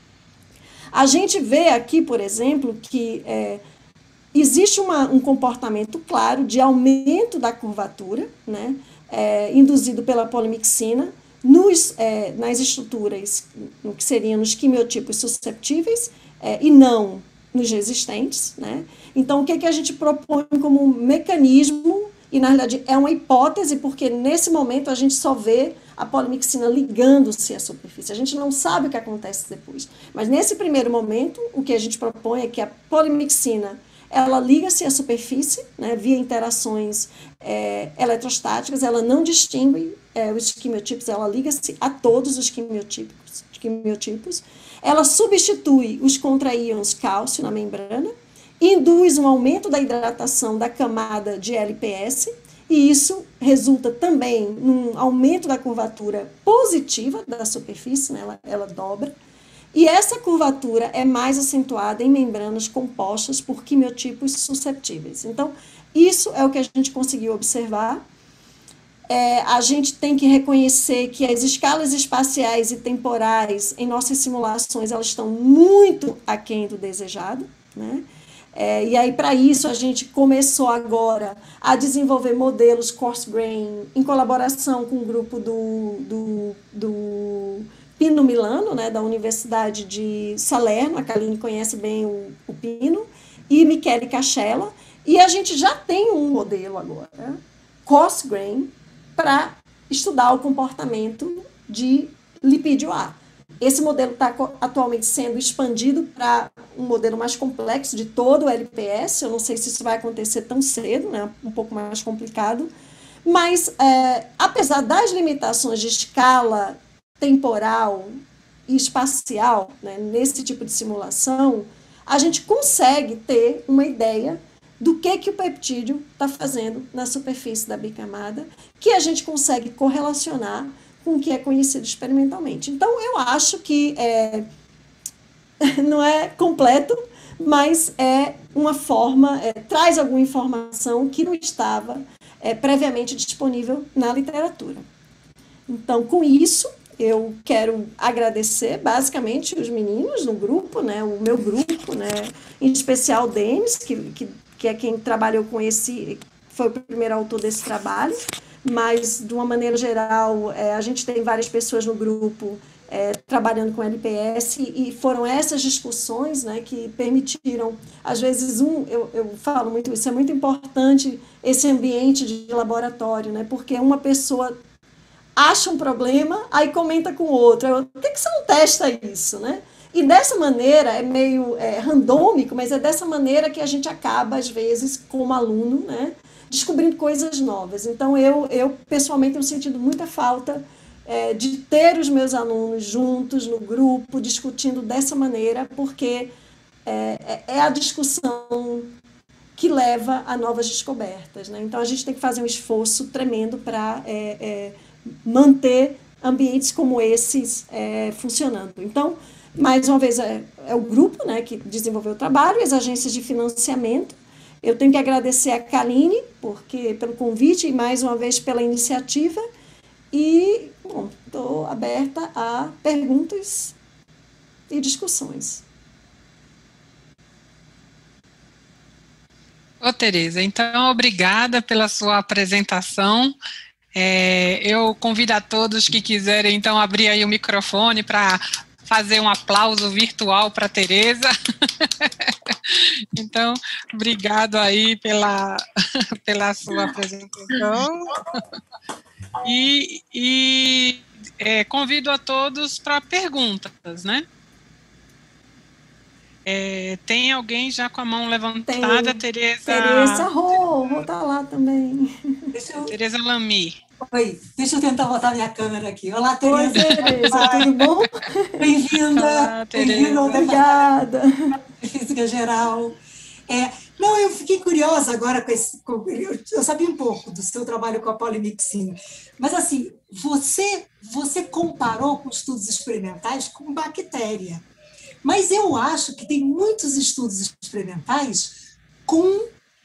a gente vê aqui, por exemplo, que é, existe uma, um comportamento claro de aumento da curvatura, né, é, induzido pela polimixina, nos, é, nas estruturas, no que seriam nos quimiotipos susceptíveis, é, e não nos resistentes, né? Então, o que, que a gente propõe como mecanismo, e na realidade é uma hipótese, porque nesse momento a gente só vê a polimixina ligando-se à superfície, a gente não sabe o que acontece depois, mas nesse primeiro momento, o que a gente propõe é que a polimixina, ela liga-se à superfície, né, via interações é, eletrostáticas, ela não distingue é, os quimiotipos, ela liga-se a todos os quimiotipos, quimiotipos, ela substitui os contraíons cálcio na membrana, induz um aumento da hidratação da camada de L P S, e isso resulta também num aumento da curvatura positiva da superfície, né, ela, ela dobra, e essa curvatura é mais acentuada em membranas compostas por quimiotipos susceptíveis. Então, isso é o que a gente conseguiu observar. É, a gente tem que reconhecer que as escalas espaciais e temporais em nossas simulações, elas estão muito aquém do desejado, né? É, e aí, para isso, a gente começou agora a desenvolver modelos coarse-grain em colaboração com o grupo do... do, do Pino Milano, né, da Universidade de Salerno, a Kaline conhece bem o, o Pino, e Michele Cachella, e a gente já tem um modelo agora, né, coarse-grain, para estudar o comportamento de lipídio A. Esse modelo está atualmente sendo expandido para um modelo mais complexo de todo o L P S, eu não sei se isso vai acontecer tão cedo, né, um pouco mais complicado, mas é, apesar das limitações de escala temporal e espacial, né, nesse tipo de simulação, a gente consegue ter uma ideia do que, que o peptídeo está fazendo na superfície da bicamada, que a gente consegue correlacionar com o que é conhecido experimentalmente. Então, eu acho que é, não é completo, mas é uma forma, é, traz alguma informação que não estava é, previamente disponível na literatura. Então, com isso, eu quero agradecer, basicamente, os meninos no grupo, né, o meu grupo, né, em especial o Denis, que, que, que é quem trabalhou com esse, foi o primeiro autor desse trabalho, mas, de uma maneira geral, é, a gente tem várias pessoas no grupo é, trabalhando com L P S, e foram essas discussões, né, que permitiram, às vezes, um, eu, eu falo muito isso, é muito importante esse ambiente de laboratório, né, porque uma pessoa acha um problema, aí comenta com o outro. Eu, por que, que você não testa isso, né? E dessa maneira, é meio é, randômico, mas é dessa maneira que a gente acaba, às vezes, como aluno, né, descobrindo coisas novas. Então, eu, eu pessoalmente, tenho sentido muita falta é, de ter os meus alunos juntos, no grupo, discutindo dessa maneira, porque é, é a discussão que leva a novas descobertas, né? Então, a gente tem que fazer um esforço tremendo para é, é, manter ambientes como esses é, funcionando. Então, mais uma vez, é, é o grupo, né, que desenvolveu o trabalho, as agências de financiamento. Eu tenho que agradecer a Kaline porque, pelo convite e, mais uma vez, pela iniciativa. E, bom, estou aberta a perguntas e discussões. Ô, Tereza, então, obrigada pela sua apresentação. É, eu convido a todos que quiserem, então, abrir aí o microfone para fazer um aplauso virtual para a Tereza. Então, obrigado aí pela, pela sua apresentação. E, e é, convido a todos para perguntas, né? É, tem alguém já com a mão levantada? Tem. Tereza... Tereza Rô, Rô tá lá também. Deixa eu... Tereza Lamy. Oi, deixa eu tentar botar minha câmera aqui. Olá, Tereza. Oi, Tereza, tudo bom? Bem-vinda. Bem-vinda ao Obrigada. de Física Geral. É, não, eu fiquei curiosa agora com esse... Com, eu, eu sabia um pouco do seu trabalho com a polimixina, mas, assim, você, você comparou com estudos experimentais com bactéria. Mas eu acho que tem muitos estudos experimentais com,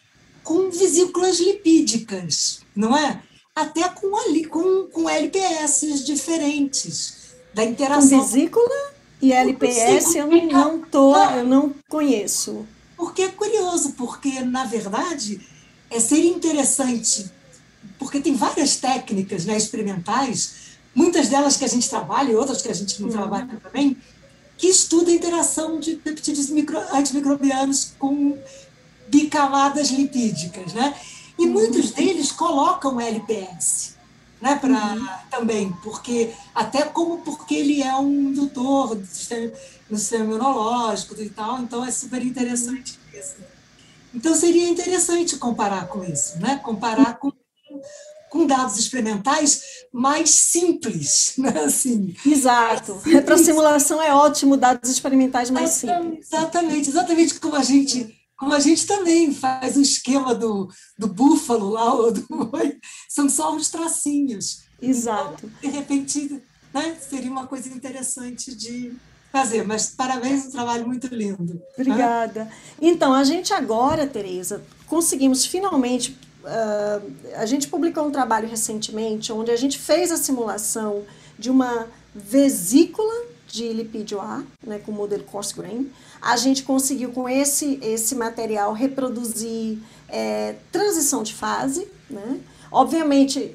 com vesículas lipídicas, não é? Até com, com, com L P S diferentes, da interação. Com vesícula e L P S eu não, não, tô, eu não conheço. Porque é curioso, porque, na verdade, é, seria interessante, porque tem várias técnicas, né, experimentais, muitas delas que a gente trabalha e outras que a gente não uhum. trabalha também, que estuda a interação de peptídeos micro, antimicrobianos com bicamadas lipídicas, né? E uhum. muitos deles colocam L P S, né, pra, uhum. também, porque, até como porque ele é um indutor do sistema, do sistema imunológico e tal, então é super interessante isso. Então seria interessante comparar com isso, né? Comparar com com dados experimentais mais simples, né? Assim, exato. Para simulação é ótimo, dados experimentais mais simples. Exatamente, exatamente como a gente, como a gente também faz o esquema do, do búfalo lá, ou do boi, são só uns tracinhos. Exato. Então, de repente, né, seria uma coisa interessante de fazer, mas parabéns, um trabalho muito lindo. Obrigada. Né? Então, a gente agora, Tereza, conseguimos finalmente. Uh, a gente publicou um trabalho recentemente onde a gente fez a simulação de uma vesícula de lipídio A, né, com o modelo coarse grain. A gente conseguiu com esse, esse material reproduzir é, transição de fase, né? Obviamente,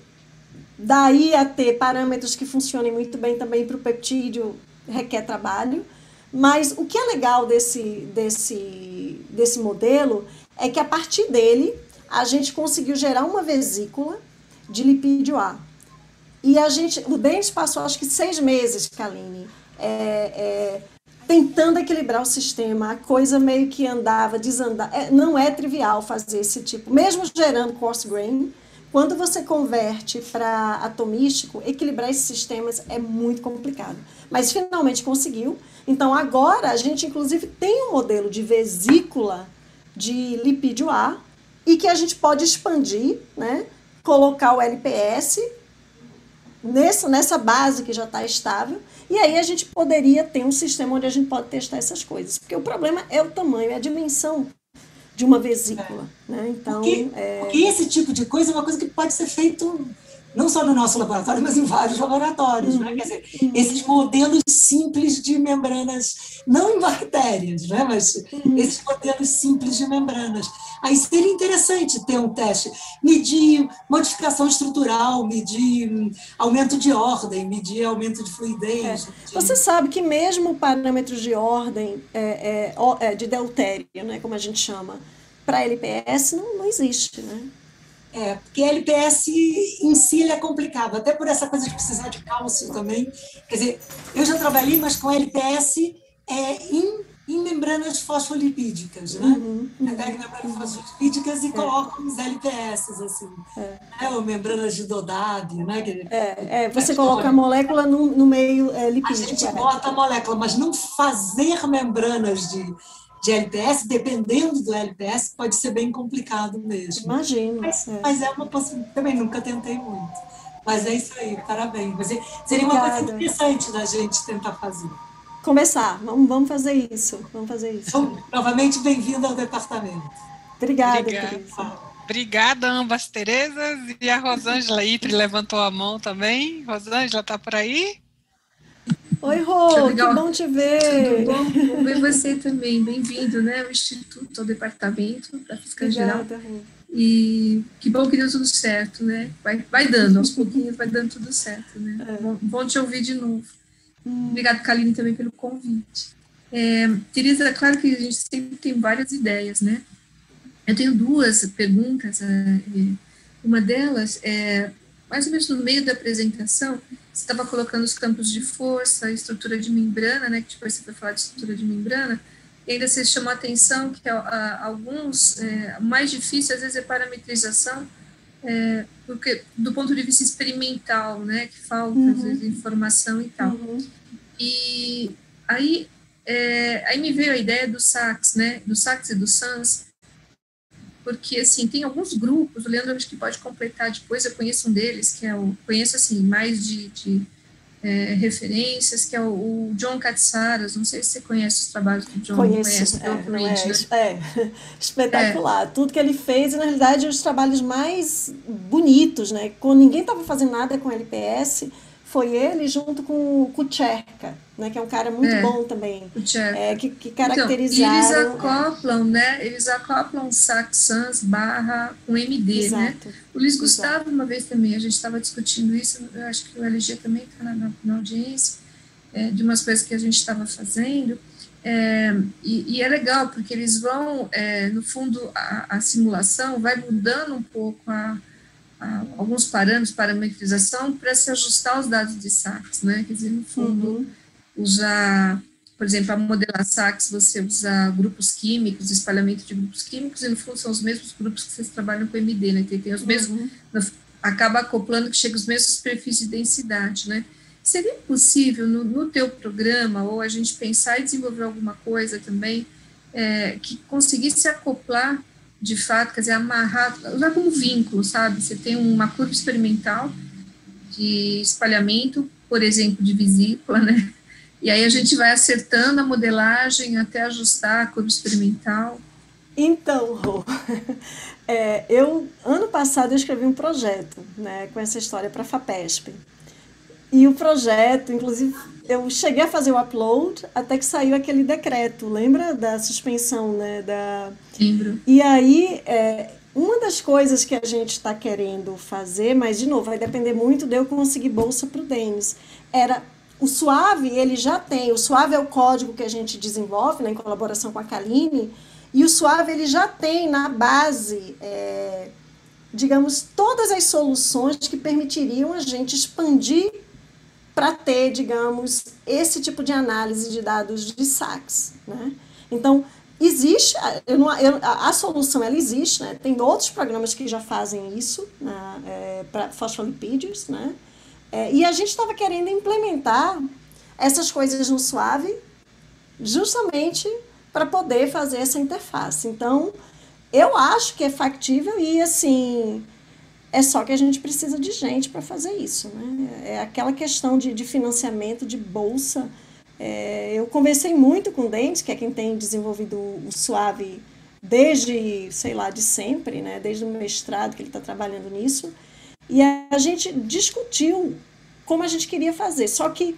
daí a ter parâmetros que funcionem muito bem também para o peptídeo requer trabalho, mas o que é legal desse, desse, desse modelo é que a partir dele a gente conseguiu gerar uma vesícula de lipídio A. E a gente, o Denis passou acho que seis meses, Kaline, é, é, tentando equilibrar o sistema, a coisa meio que andava, desandava. É, não é trivial fazer esse tipo, mesmo gerando coarse grain, quando você converte para atomístico, equilibrar esses sistemas é muito complicado. Mas finalmente conseguiu. Então agora a gente inclusive tem um modelo de vesícula de lipídio A, e que a gente pode expandir, né? Colocar o L P S nessa, nessa base que já está estável, e aí a gente poderia ter um sistema onde a gente pode testar essas coisas, porque o problema é o tamanho, é a dimensão de uma vesícula. É. Né? Então, porque, é... porque esse tipo de coisa é uma coisa que pode ser feito não só no nosso laboratório, mas em vários laboratórios. Uhum. Né? Quer dizer, uhum. esses modelos simples de membranas, não em bactérias, né? Mas uhum. esses modelos simples de membranas. Aí seria interessante ter um teste, medir modificação estrutural, medir aumento de ordem, medir aumento de fluidez. É. Medir... Você sabe que mesmo parâmetros de ordem, é, é, de deutério, né, como a gente chama, para L P S não, não existe, né? É, porque L P S em si ele é complicado, até por essa coisa de precisar de cálcio também. Quer dizer, eu já trabalhei, mas com L P S é, em, em membranas fosfolipídicas, né? Uhum, uhum. Pega membranas fosfolipídicas e é. colocam os L P S, assim, é. né? Ou membranas de Dodab, né? Que, é, é, você coloca a molécula no, no meio é, lipídico. A gente bota a molécula, mas não fazer membranas de de L P S, dependendo do L P S, pode ser bem complicado mesmo. Imagino. Mas é, mas é uma possibilidade, também nunca tentei muito. Mas é isso aí, parabéns. Mas seria uma coisa Obrigada. interessante da gente tentar fazer. Começar, vamos, vamos fazer isso. Vamos fazer isso. Então, novamente, bem-vindo ao departamento. Obrigada, Obrigada. Teresa. Obrigada, ambas Terezas. E a Rosângela Itre levantou a mão também. Rosângela, está por aí? Oi, Rô, que Legal. bom te ver. Tudo bom? Bom ver você também. Bem-vindo, né, ao Instituto, ao Departamento da Física Geral. Obrigada, Rô. E que bom que deu tudo certo, né? Vai, vai dando, aos pouquinhos vai dando tudo certo, né? É. Bom, bom te ouvir de novo. Hum. Obrigada, Kaline, também pelo convite. É, Teresa, é claro que a gente sempre tem várias ideias, né? Eu tenho duas perguntas. Uma delas é, mais ou menos no meio da apresentação, você estava colocando os campos de força, a estrutura de membrana, né? Que depois você foi falar de estrutura de membrana. E ainda você chamou a atenção que a, a, alguns, é, o mais difícil às vezes é parametrização, é, porque do ponto de vista experimental, né, que falta Uhum. às vezes informação e tal. Uhum. E aí, é, aí me veio a ideia do SACS, né, do SACS e do SANS, porque assim, tem alguns grupos, o Leandro acho que pode completar depois, eu conheço um deles, que é o, conheço assim, mais de, de É, referências, que é o, o John Katsaras, não sei se você conhece os trabalhos do John. Conheço, conhece, é, não é, né? é, espetacular. É. Tudo que ele fez, na realidade, os trabalhos mais bonitos, né? Quando ninguém estava fazendo nada com L P S, foi ele junto com o Kucherka, né? Que é um cara muito é, bom também, é, que, que caracterizaram... Então, eles acoplam, é. né? Eles acoplam SAC-SANS barra com M D, Exato. né? O Luiz Exato. Gustavo, uma vez também, a gente estava discutindo isso, eu acho que o L G também está na, na, na audiência, é, de umas coisas que a gente estava fazendo, é, e, e é legal, porque eles vão, é, no fundo, a, a simulação vai mudando um pouco a alguns parâmetros, parametrização, para se ajustar aos dados de SACS, né? Quer dizer, no fundo, uhum. usar, por exemplo, a modelar SACS, você usa grupos químicos, espalhamento de grupos químicos, e no fundo são os mesmos grupos que vocês trabalham com M D, né? Tem, tem os mesmos, uhum. acaba acoplando que chega os mesmos perfis de densidade, né? Seria possível, no, no teu programa, ou a gente pensar e desenvolver alguma coisa também, é, que conseguisse acoplar de fato, quer dizer, amarrar, usar como vínculo, sabe? Você tem uma curva experimental de espalhamento, por exemplo, de vesícula, né? E aí a gente vai acertando a modelagem até ajustar a curva experimental. Então, Rô, é, eu, ano passado, eu escrevi um projeto, né, com essa história para a FAPESP. E o projeto, inclusive, eu cheguei a fazer o upload até que saiu aquele decreto, lembra da suspensão, né? Da... Lembro. E aí, é, uma das coisas que a gente está querendo fazer, mas, de novo, vai depender muito de eu conseguir bolsa para o Denis, era o Suave, ele já tem, o Suave é o código que a gente desenvolve, né, em colaboração com a Kaline, e o Suave ele já tem na base... É, digamos, todas as soluções que permitiriam a gente expandir para ter, digamos, esse tipo de análise de dados de SACS, né? Então, existe, eu não, eu, a, a solução, ela existe, né? Tem outros programas que já fazem isso, né? É, para fosfolipídios, né? É, e a gente estava querendo implementar essas coisas no Suave justamente para poder fazer essa interface. Então, eu acho que é factível e, assim, é só que a gente precisa de gente para fazer isso, né? É aquela questão de, de financiamento, de bolsa. É, eu conversei muito com o Denis, que é quem tem desenvolvido o Suave desde, sei lá, de sempre, né? Desde o mestrado que ele está trabalhando nisso. E a, a gente discutiu como a gente queria fazer. Só que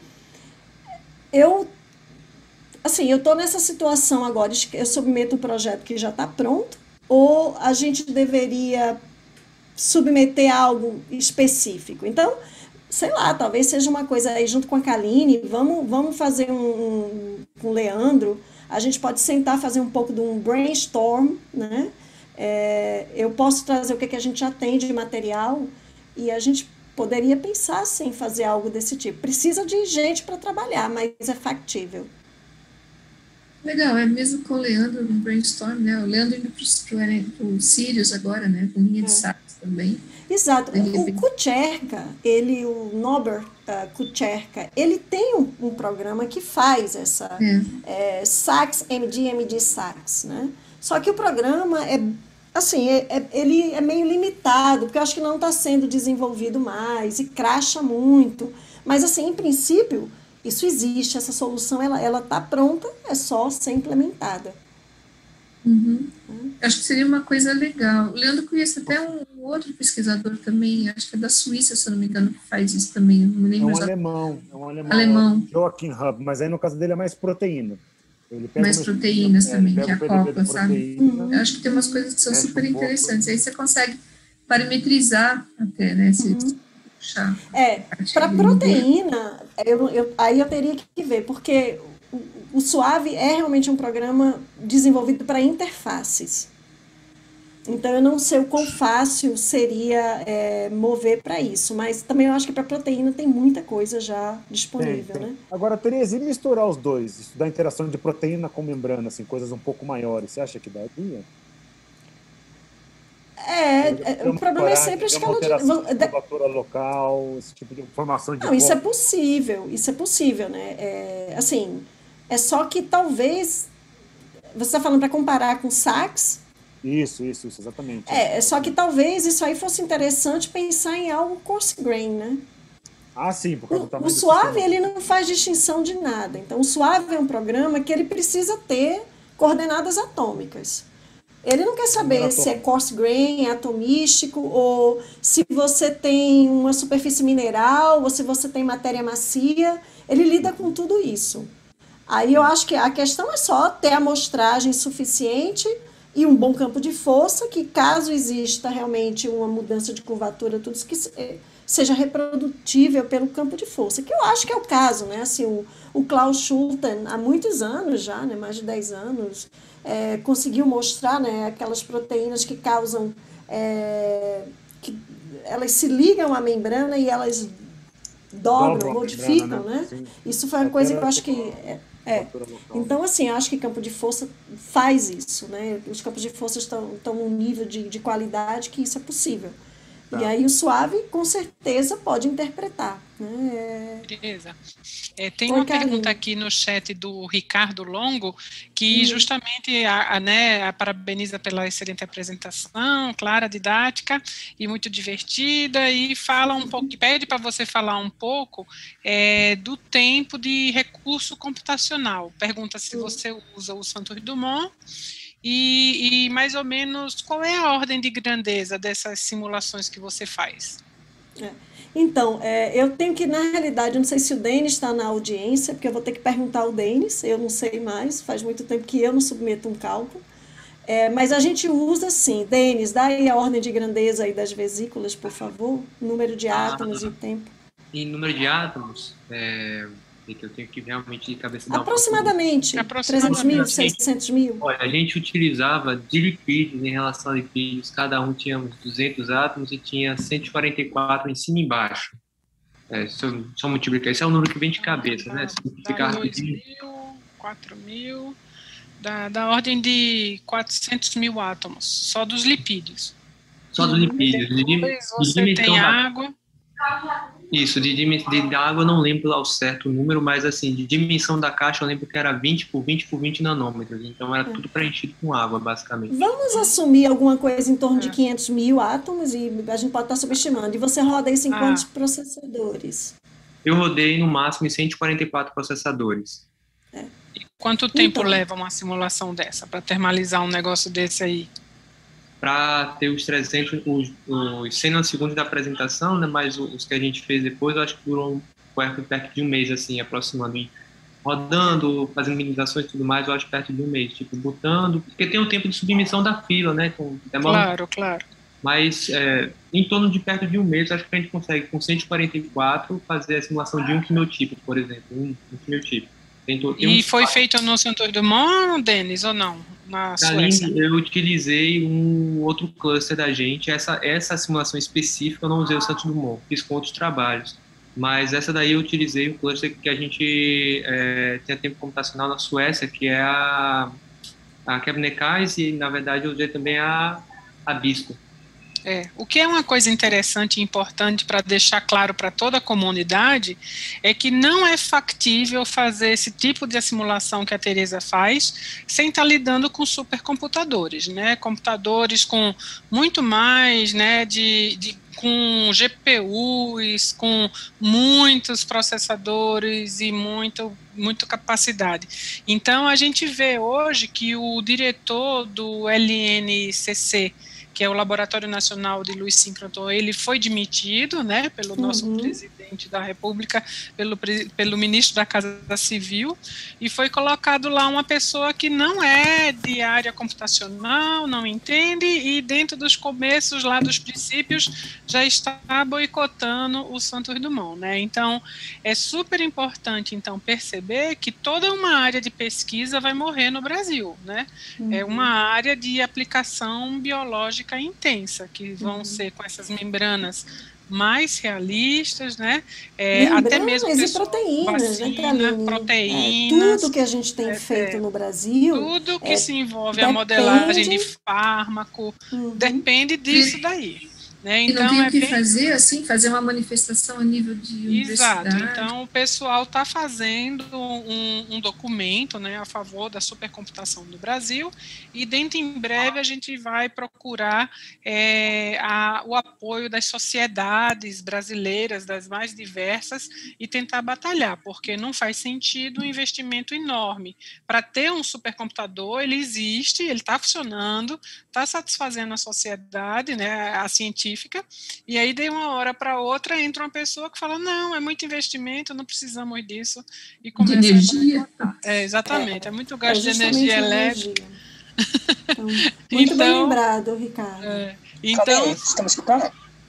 eu... Assim, eu estou nessa situação agora, eu submeto um projeto que já está pronto, ou a gente deveria submeter algo específico. Então, sei lá, talvez seja uma coisa aí junto com a Kaline, vamos, vamos fazer um, um com o Leandro, a gente pode sentar, fazer um pouco de um brainstorm, né? É, eu posso trazer o que, que a gente já tem de material e a gente poderia pensar, sim, em fazer algo desse tipo. Precisa de gente para trabalhar, mas é factível. Legal, é mesmo com o Leandro no brainstorm, né? O Leandro indo para o Sirius agora, né? Com linha de SACS também. Exato. O Kucherka, ele, o Norbert uh, Kucherka, ele tem um, um programa que faz essa é. É, sax, M D, M D sax, né? Só que o programa é, assim, é, é, ele é meio limitado, porque eu acho que não está sendo desenvolvido mais e cracha muito. Mas, assim, em princípio, isso existe, essa solução, ela ela está pronta, é só ser implementada. Uhum. Acho que seria uma coisa legal. O Leandro conhece até um outro pesquisador também, acho que é da Suíça, se eu não me engano, que faz isso também. Não me lembro é um exatamente. alemão, é um alemão, alemão. Joachim Hub, mas aí no caso dele é mais proteína. Ele pega mais proteínas é, também, que acopla, sabe? Uhum. Eu acho que tem umas coisas que são super interessantes. Um aí você consegue parametrizar até, né? Se, uhum. É, para proteína, eu, eu, aí eu teria que ver, porque o, o Suave é realmente um programa desenvolvido para interfaces. Então, eu não sei o quão fácil seria é, mover para isso, mas também eu acho que para proteína tem muita coisa já disponível, tem, tem. né? Agora, Tereza, e misturar os dois? Estudar a interação de proteína com membrana, assim, coisas um pouco maiores, você acha que daria? É, o problema é sempre a escala de... de curvatura local, esse tipo de informação de... Não, isso é possível, isso é possível, né? É, assim, é só que talvez... Você está falando para comparar com sax? Isso, isso, isso, exatamente. É, só que talvez isso aí fosse interessante pensar em algo coarse grain, né? Ah, sim, por causa do tamanho o, o Suave, ele não faz distinção de nada. Então, o Suave é um programa que ele precisa ter coordenadas atômicas. Ele não quer saber se é coarse grain, é atomístico, ou se você tem uma superfície mineral, ou se você tem matéria macia. Ele lida com tudo isso. Aí eu acho que a questão é só ter amostragem suficiente e um bom campo de força, que caso exista realmente uma mudança de curvatura, tudo isso que seja reprodutível pelo campo de força, que eu acho que é o caso, né? Assim, o, o Klaus Schulten, há muitos anos já, né? Mais de dez anos, é, conseguiu mostrar, né, aquelas proteínas que causam, é, que elas se ligam à membrana e elas dobram, Dobro modificam, membrana, né? né? Isso foi uma coisa que eu acho que... É, É. Então, assim, eu acho que campo de força faz isso, né? Os campos de força estão, estão num nível de, de qualidade que isso é possível. Tá. E aí o Suave, com certeza, pode interpretar. Né? Beleza. É, tem Oi, uma Carlinhos. Pergunta aqui no chat do Ricardo Longo, que hum. justamente a, a, né, a parabeniza pela excelente apresentação, clara, didática e muito divertida, e fala um pouco, pede para você falar um pouco é, do tempo de recurso computacional. Pergunta se hum. você usa o Santos Dumont e, e mais ou menos qual é a ordem de grandeza dessas simulações que você faz. É. Então, é, eu tenho que, na realidade, eu não sei se o Denis está na audiência, porque eu vou ter que perguntar ao Denis, eu não sei mais, faz muito tempo que eu não submeto um cálculo, é, mas a gente usa sim. Denis, dá aí a ordem de grandeza aí das vesículas, por favor, número de átomos ah, e tempo. Em número de átomos, é, que eu tenho que realmente de cabeça dar aproximadamente, um trezentos mil, seiscentos mil. Olha, a gente utilizava de lipídios, em relação a lipídios, cada um tínhamos duzentos átomos e tinha cento e quarenta e quatro em cima e embaixo. É, só, só multiplicar, esse é o número que vem de cabeça, ah, né? Se multiplicar rapidinho. dois mil, quatro mil, da, da ordem de quatrocentos mil átomos, só dos lipídios. Só dos lipídios. Depois de, você de tem da... água. Isso, de, de, de água eu não lembro ao certo o número, mas assim, de dimensão da caixa eu lembro que era vinte por vinte por vinte nanômetros, então era é. tudo preenchido com água, basicamente. Vamos assumir alguma coisa em torno é. de quinhentos mil átomos e a gente pode estar subestimando. E você roda isso em ah. quantos processadores? Eu rodei no máximo em cento e quarenta e quatro processadores. É. E quanto tempo então, leva uma simulação dessa, para termalizar um negócio desse aí? Para ter os trezentos, os, os cem segundos da apresentação, né, mas os que a gente fez depois, eu acho que durou perto, perto de um mês, assim, aproximando, rodando, fazendo minimizações e tudo mais, eu acho perto de um mês, tipo, botando, porque tem o tempo de submissão da fila, né? Com, demora, claro, claro. Mas é, em torno de perto de um mês, acho que a gente consegue, com cento e quarenta e quatro, fazer a simulação de um quimiotipo, por exemplo, um, um quimiotipo. Tem, tem e um... foi feito no Santos Dumont, Denis, ou não? Na Suécia? Eu utilizei um outro cluster da gente. Essa, essa simulação específica eu não usei o Santos Dumont, fiz com outros trabalhos. Mas essa daí eu utilizei o cluster que a gente é, tem a tempo computacional na Suécia, que é a, a Kebnekaise, e na verdade eu usei também a, a Bisco. É, o que é uma coisa interessante e importante para deixar claro para toda a comunidade é que não é factível fazer esse tipo de simulação que a Tereza faz sem estar lidando com supercomputadores, né, computadores com muito mais, né, de, de com G P Us, com muitos processadores e muito, muito capacidade. Então, a gente vê hoje que o diretor do L N C C, que é o Laboratório Nacional de Luz Síncroton, ele foi demitido, né, pelo nosso uhum. presidente da República, pelo, pelo ministro da Casa Civil, e foi colocado lá uma pessoa que não é de área computacional, não entende, e dentro dos começos lá dos princípios já está boicotando o Santos Dumont, né. Então, é super importante, então, perceber que toda uma área de pesquisa vai morrer no Brasil, né, uhum. é uma área de aplicação biológica intensa, que vão uhum. ser com essas membranas mais realistas, né? É, até mesmo e proteínas, vacina, né, proteínas. É, tudo que a gente tem é, feito é, no Brasil. Tudo que é, se envolve depende, a modelagem de fármaco, uhum. depende disso daí. Né? Então, e não tem o que bem... fazer, assim, fazer uma manifestação a nível de universidade. Exato, então o pessoal está fazendo um, um documento, né, a favor da supercomputação no Brasil, e dentro em breve a gente vai procurar é, a, o apoio das sociedades brasileiras, das mais diversas, e tentar batalhar, porque não faz sentido um investimento enorme. Para ter um supercomputador, ele existe, ele está funcionando, está satisfazendo a sociedade, né, a científica, e aí de uma hora para outra entra uma pessoa que fala, não, é muito investimento, não precisamos disso, e começa de energia. A... É, exatamente, é, é muito gasto é de energia elétrica. Então, muito então, bem lembrado, Ricardo. É, então, está me escutando?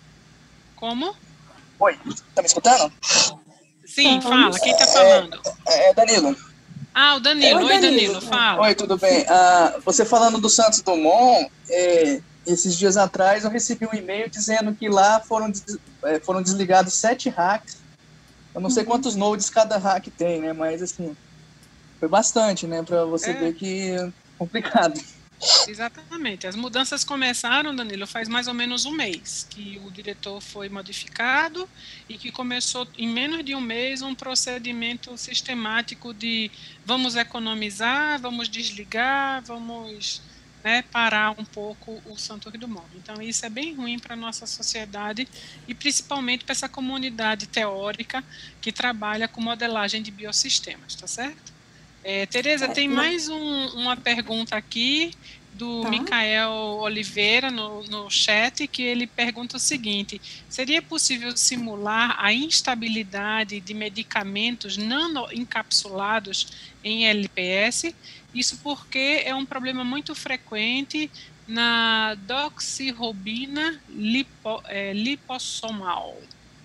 Como? Oi, está me escutando? Sim, fala, quem está falando? É, é Danilo. Ah, o Danilo, oi, oi Danilo, Danilo, fala. Oi, tudo bem? Uh, você falando do Santos Dumont, é, esses dias atrás eu recebi um e-mail dizendo que lá foram, des, é, foram desligados sete hacks. Eu não sei quantos nodes cada hack tem, né? Mas assim, foi bastante, né? Para você é. ver que é complicado. Exatamente. As mudanças começaram, Danilo, faz mais ou menos um mês que o diretor foi modificado e que começou em menos de um mês um procedimento sistemático de vamos economizar, vamos desligar, vamos... Né, parar um pouco o Santos Dumont. Então, isso é bem ruim para a nossa sociedade e principalmente para essa comunidade teórica que trabalha com modelagem de biossistemas, tá certo? É, Tereza, tem mais um, uma pergunta aqui do tá. Micael Oliveira no, no chat, que ele pergunta o seguinte: seria possível simular a instabilidade de medicamentos nanoencapsulados em L P S? Isso porque é um problema muito frequente na doxirrobina lipo, é, lipossomal.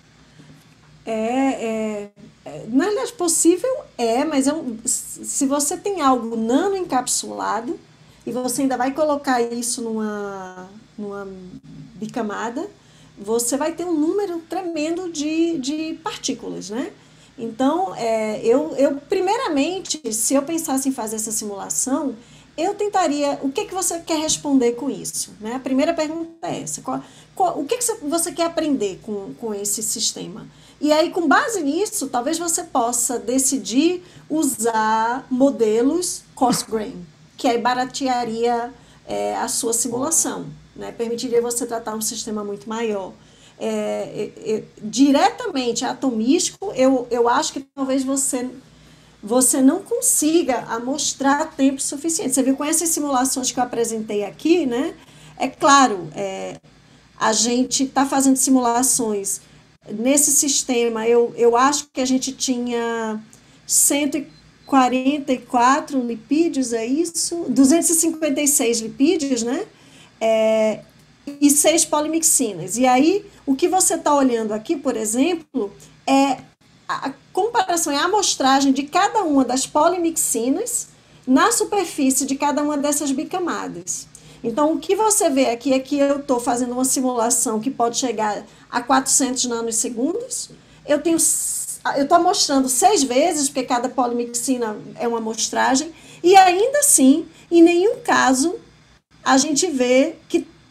É, é, é, na verdade, possível é, mas é um, se você tem algo nanoencapsulado e você ainda vai colocar isso numa, numa bicamada, você vai ter um número tremendo de, de partículas, né? Então, é, eu, eu, primeiramente, se eu pensasse em fazer essa simulação, eu tentaria, o que, que você quer responder com isso? Né? A primeira pergunta é essa, qual, qual, o que, que você quer aprender com, com esse sistema? E aí, com base nisso, talvez você possa decidir usar modelos cost-grain, que aí baratearia é, a sua simulação, né? Permitiria você tratar um sistema muito maior. É, é, é, diretamente atomístico, eu, eu acho que talvez você, você não consiga amostrar tempo suficiente. Você viu com essas simulações que eu apresentei aqui, né? É claro, é, a gente está fazendo simulações nesse sistema, eu, eu acho que a gente tinha cento e quarenta e quatro lipídios, é isso? duzentos e cinquenta e seis lipídios, né? É, e seis polimixinas. E aí, o que você está olhando aqui, por exemplo, é a comparação, é a amostragem de cada uma das polimixinas na superfície de cada uma dessas bicamadas. Então, o que você vê aqui é que eu estou fazendo uma simulação que pode chegar a quatrocentos nanosegundos. Eu tenho, eu estou amostrando seis vezes, porque cada polimixina é uma amostragem, e ainda assim, em nenhum caso, a gente vê que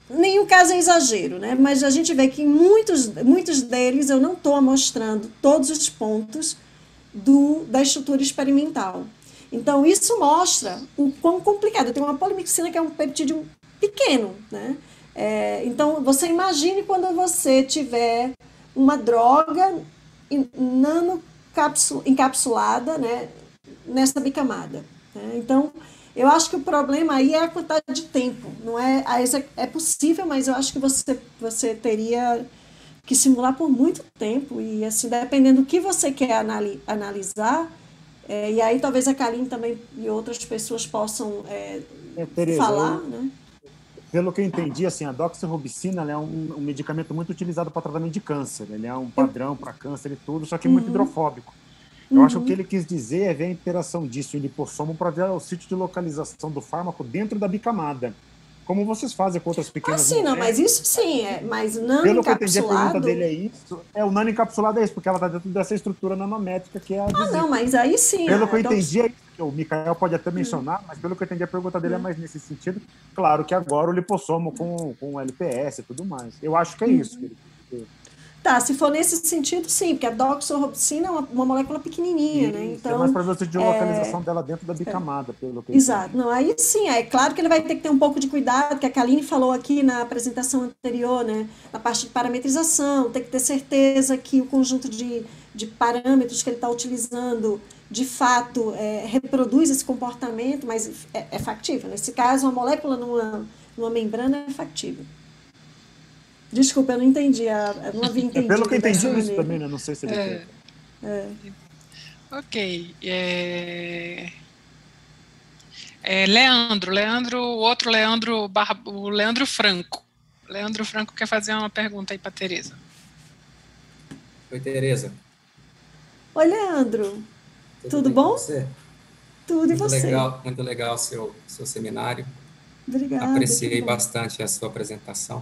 nenhum caso é exagero, né? Mas a gente vê que em muitos, muitos deles eu não estou mostrando todos os pontos do, da estrutura experimental. Então, isso mostra o quão complicado. Tem uma polimixina que é um peptídeo pequeno, né? É, então, você imagine quando você tiver uma droga nano-encapsulada, né, nessa bicamada. Né? Então, eu acho que o problema aí é a quantidade de tempo. Não é, é possível, mas eu acho que você, você teria que simular por muito tempo. E, assim, dependendo do que você quer anali analisar, é, e aí talvez a Kaline também e outras pessoas possam é, é, Tereza, falar, eu... né? Pelo que eu entendi, assim, a doxorubicina é um, um medicamento muito utilizado para tratamento de câncer. Ele é um padrão para câncer e tudo, só que muito uhum. hidrofóbico. Eu uhum. acho que o que ele quis dizer é ver a interação disso em lipossomo para ver o sítio de localização do fármaco dentro da bicamada. Como vocês fazem com outras pequenas... Ah, sim, não, mas isso sim, é, mas nano-encapsulado... Pelo que eu entendi, a pergunta dele é isso. É, o nano-encapsulado é isso, porque ela está dentro dessa estrutura nanométrica que é a Ah, visível. Não, mas aí sim... Pelo que eu entendi, é isso. O Micael pode até mencionar, hum. mas pelo que eu entendi, a pergunta dele hum. é mais nesse sentido. Claro que agora o lipossomo com, com o L P S e tudo mais. Eu acho que é hum. isso. Que ele... Tá, se for nesse sentido, sim, porque a doxorubicina é uma, uma molécula pequenininha, né? Então, é mais para ver de localização é... dela dentro da bicamada, é... pelo que eu Exato. entendi. Não, aí sim, é claro que ele vai ter que ter um pouco de cuidado, que a Kaline falou aqui na apresentação anterior, né? Na parte de parametrização, tem que ter certeza que o conjunto de, de parâmetros que ele está utilizando, de fato, é, reproduz esse comportamento, mas é, é factível. Nesse caso, uma molécula numa, numa membrana é factível. Desculpa, eu não entendi, eu não havia entendido. É pelo que eu entendi isso também, né? Não sei se ele é, é. Ok. É... É, Leandro, Leandro, o outro Leandro, barra, o Leandro Franco. Leandro Franco quer fazer uma pergunta aí para a Tereza. Oi, Tereza. Oi, Leandro. Tudo, Tudo bom? Você? Tudo muito e você? Legal, muito legal o seu, seu seminário. Obrigada. Apreciei bastante a sua apresentação.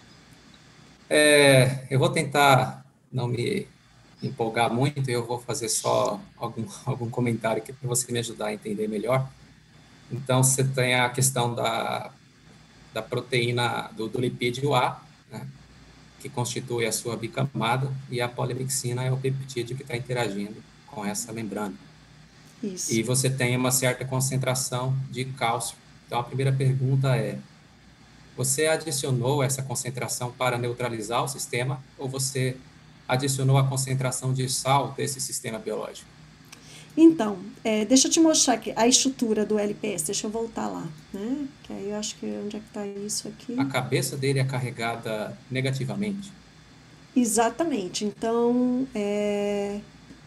É, eu vou tentar não me empolgar muito, eu vou fazer só algum, algum comentário aqui para você me ajudar a entender melhor. Então, você tem a questão da, da proteína, do, do lipídio A, né, que constitui a sua bicamada, e a polimixina é o peptídeo que está interagindo com essa membrana. Isso. E você tem uma certa concentração de cálcio. Então, a primeira pergunta é, você adicionou essa concentração para neutralizar o sistema ou você adicionou a concentração de sal desse sistema biológico? Então, é, deixa eu te mostrar aqui a estrutura do L P S, deixa eu voltar lá, né? Que aí eu acho que onde é que está isso aqui? A cabeça dele é carregada negativamente. Exatamente, então, é...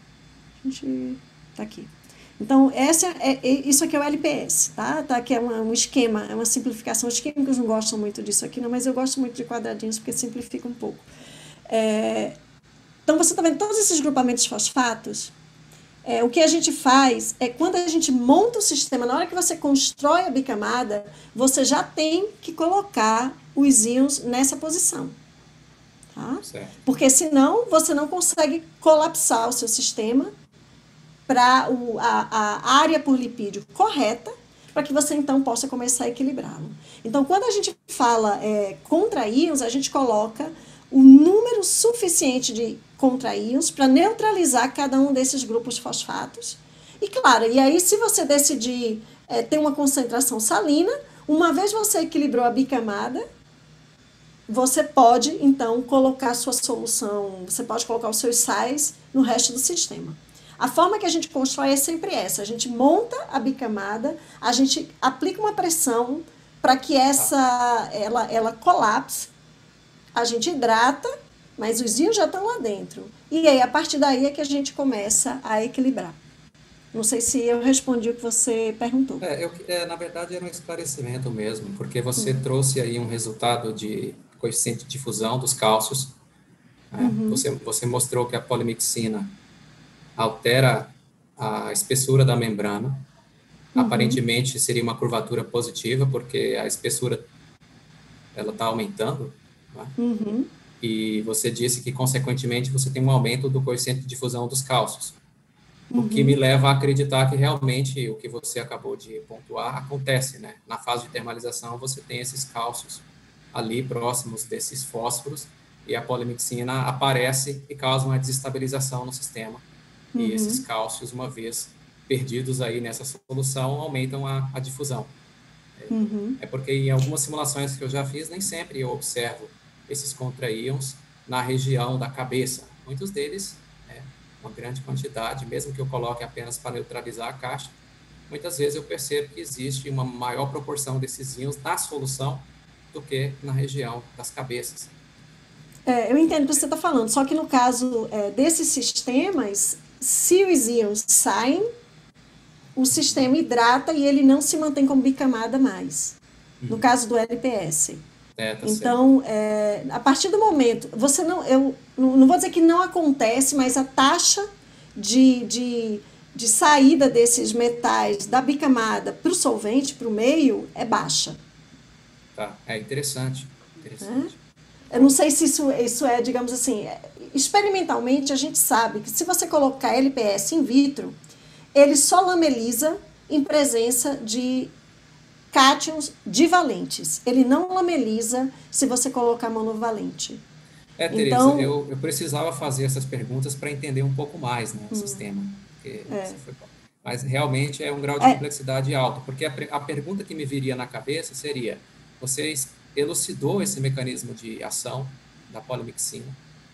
a gente tá aqui. Então, essa é, é, isso aqui é o L P S, tá? Tá aqui é uma, um esquema, é uma simplificação. Os químicos não gostam muito disso aqui, não, mas eu gosto muito de quadradinhos porque simplifica um pouco. É, então, você está vendo todos esses grupamentos de fosfatos? É, o que a gente faz é, quando a gente monta o sistema, na hora que você constrói a bicamada, você já tem que colocar os íons nessa posição. Tá? Porque senão você não consegue colapsar o seu sistema para a, a área por lipídio correta, para que você então possa começar a equilibrá-lo. Então, quando a gente fala é, contra íons, a gente coloca o número suficiente de contra-íons para neutralizar cada um desses grupos fosfatos. E claro, e aí se você decidir é, ter uma concentração salina, uma vez você equilibrou a bicamada, você pode então colocar a sua solução, você pode colocar os seus sais no resto do sistema. A forma que a gente constrói é sempre essa, a gente monta a bicamada, a gente aplica uma pressão para que essa, ela, ela colapse, a gente hidrata, mas os íons já estão lá dentro. E aí, a partir daí é que a gente começa a equilibrar. Não sei se eu respondi o que você perguntou. É, eu, é, na verdade, era um esclarecimento mesmo, porque você uhum. trouxe aí um resultado de coeficiente de difusão dos cálcios. Né? Uhum. Você, você mostrou que a polimixina altera a espessura da membrana. Uhum. Aparentemente, seria uma curvatura positiva, porque a espessura ela está aumentando. Né? Uhum. E você disse que, consequentemente, você tem um aumento do coeficiente de difusão dos cálcios. Uhum. O que me leva a acreditar que realmente o que você acabou de pontuar acontece, né? Na fase de termalização, você tem esses cálcios ali próximos desses fósforos, e a polimixina aparece e causa uma desestabilização no sistema. Uhum. E esses cálcios, uma vez perdidos aí nessa solução, aumentam a, a difusão. Uhum. É porque em algumas simulações que eu já fiz, nem sempre eu observo esses contraíons na região da cabeça. Muitos deles, né, uma grande quantidade, mesmo que eu coloque apenas para neutralizar a caixa, muitas vezes eu percebo que existe uma maior proporção desses íons na solução do que na região das cabeças. É, eu entendo o que você está falando, só que no caso é, desses sistemas, se os íons saem, o sistema hidrata e ele não se mantém como bicamada mais, uhum. no caso do L P S. É, tá então, é, a partir do momento, você não, eu não vou dizer que não acontece, mas a taxa de, de, de saída desses metais da bicamada para o solvente, para o meio, é baixa. Tá, é interessante. interessante. É? Eu não sei se isso, isso é, digamos assim, experimentalmente a gente sabe que se você colocar L P S in vitro, ele só lameliza em presença de cátions divalentes. Ele não lameliza se você colocar monovalente. É, Tereza, então, eu, eu precisava fazer essas perguntas para entender um pouco mais, né, o hum, sistema. Porque é. foi... Mas realmente é um grau de é. complexidade alto, porque a, a pergunta que me viria na cabeça seria, você elucidou esse mecanismo de ação da polimixina,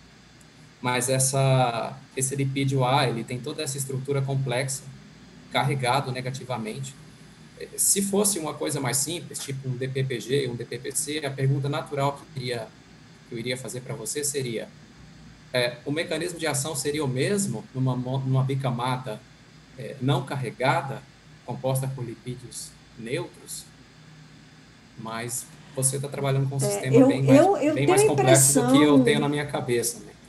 mas essa, esse lipídio A, ele tem toda essa estrutura complexa, carregado negativamente. Se fosse uma coisa mais simples, tipo um D P P G, um D P P C, a pergunta natural que eu iria, que eu iria fazer para você seria, é, o mecanismo de ação seria o mesmo numa, numa bicamada é, não carregada, composta por lipídios neutros? Mas você está trabalhando com um sistema é, eu, bem mais, eu, eu bem mais complexo impressão... do que eu tenho na minha cabeça, né?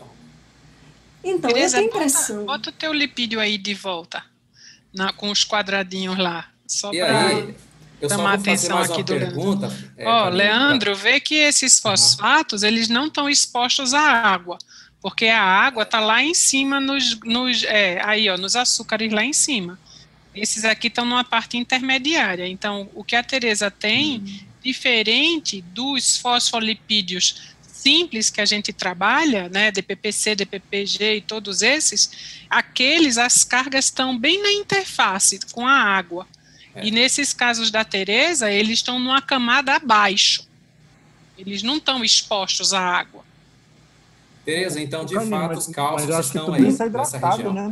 Então, Tereza, eu tenho impressão. Bota, bota o teu lipídio aí de volta, na, com os quadradinhos lá, só para chamar a atenção aqui do pergunta, Leandro. É, Ó, Leandro, pra... vê que esses fosfatos, uhum. eles não estão expostos à água, porque a água está lá em cima, nos, nos, é, aí, ó, nos açúcares lá em cima. Esses aqui estão numa parte intermediária. Então, o que a Tereza tem, uhum. diferente dos fosfolipídios simples que a gente trabalha, né, D P P C, D P P G e todos esses, aqueles, as cargas estão bem na interface com a água. É. E nesses casos da Tereza, eles estão numa camada abaixo. Eles não estão expostos à água. Tereza, então, de Caninho, fato, mas, os cálcios mas estão tudo aí isso é hidratado, região. Né?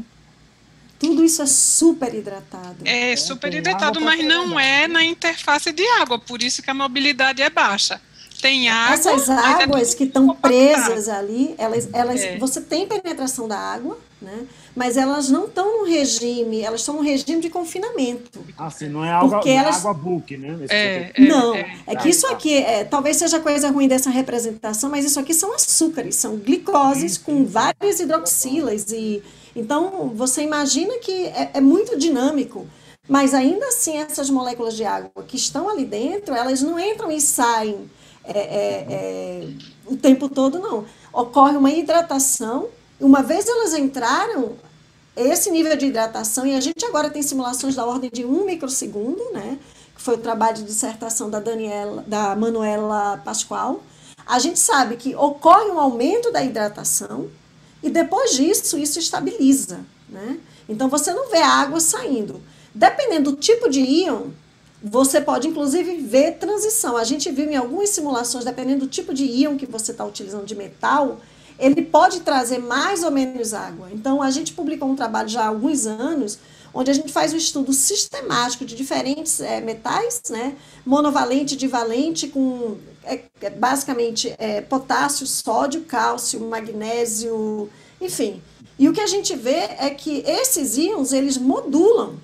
Tudo isso é super hidratado. É, é super hidratado, mas não é na interface de água, por isso que a mobilidade é baixa. Tem água, essas águas é que estão presas ali, elas, elas, é. você tem penetração da água, né? Mas elas não estão no regime, elas estão no regime de confinamento. Ah, sim, não é água, não elas, é água bulk, né? É, é, não, é, é que isso aqui, é, talvez seja coisa ruim dessa representação, mas isso aqui são açúcares, são glicoses sim, com sim. várias hidroxilas. E, então, você imagina que é, é muito dinâmico, mas ainda assim essas moléculas de água que estão ali dentro, elas não entram e saem É, é, é, o tempo todo, não. Ocorre uma hidratação, uma vez elas entraram, esse nível de hidratação, e a gente agora tem simulações da ordem de um microsegundo, né, que foi o trabalho de dissertação da, Daniela, da Manuela Pascoal, a gente sabe que ocorre um aumento da hidratação, e depois disso, isso estabiliza, né? Então, você não vê a água saindo. Dependendo do tipo de íon, você pode, inclusive, ver transição. A gente viu em algumas simulações, dependendo do tipo de íon que você está utilizando de metal, ele pode trazer mais ou menos água. Então, a gente publicou um trabalho já há alguns anos, onde a gente faz um estudo sistemático de diferentes é, metais, né? Monovalente, divalente, com é, basicamente é, potássio, sódio, cálcio, magnésio, enfim. E o que a gente vê é que esses íons, eles modulam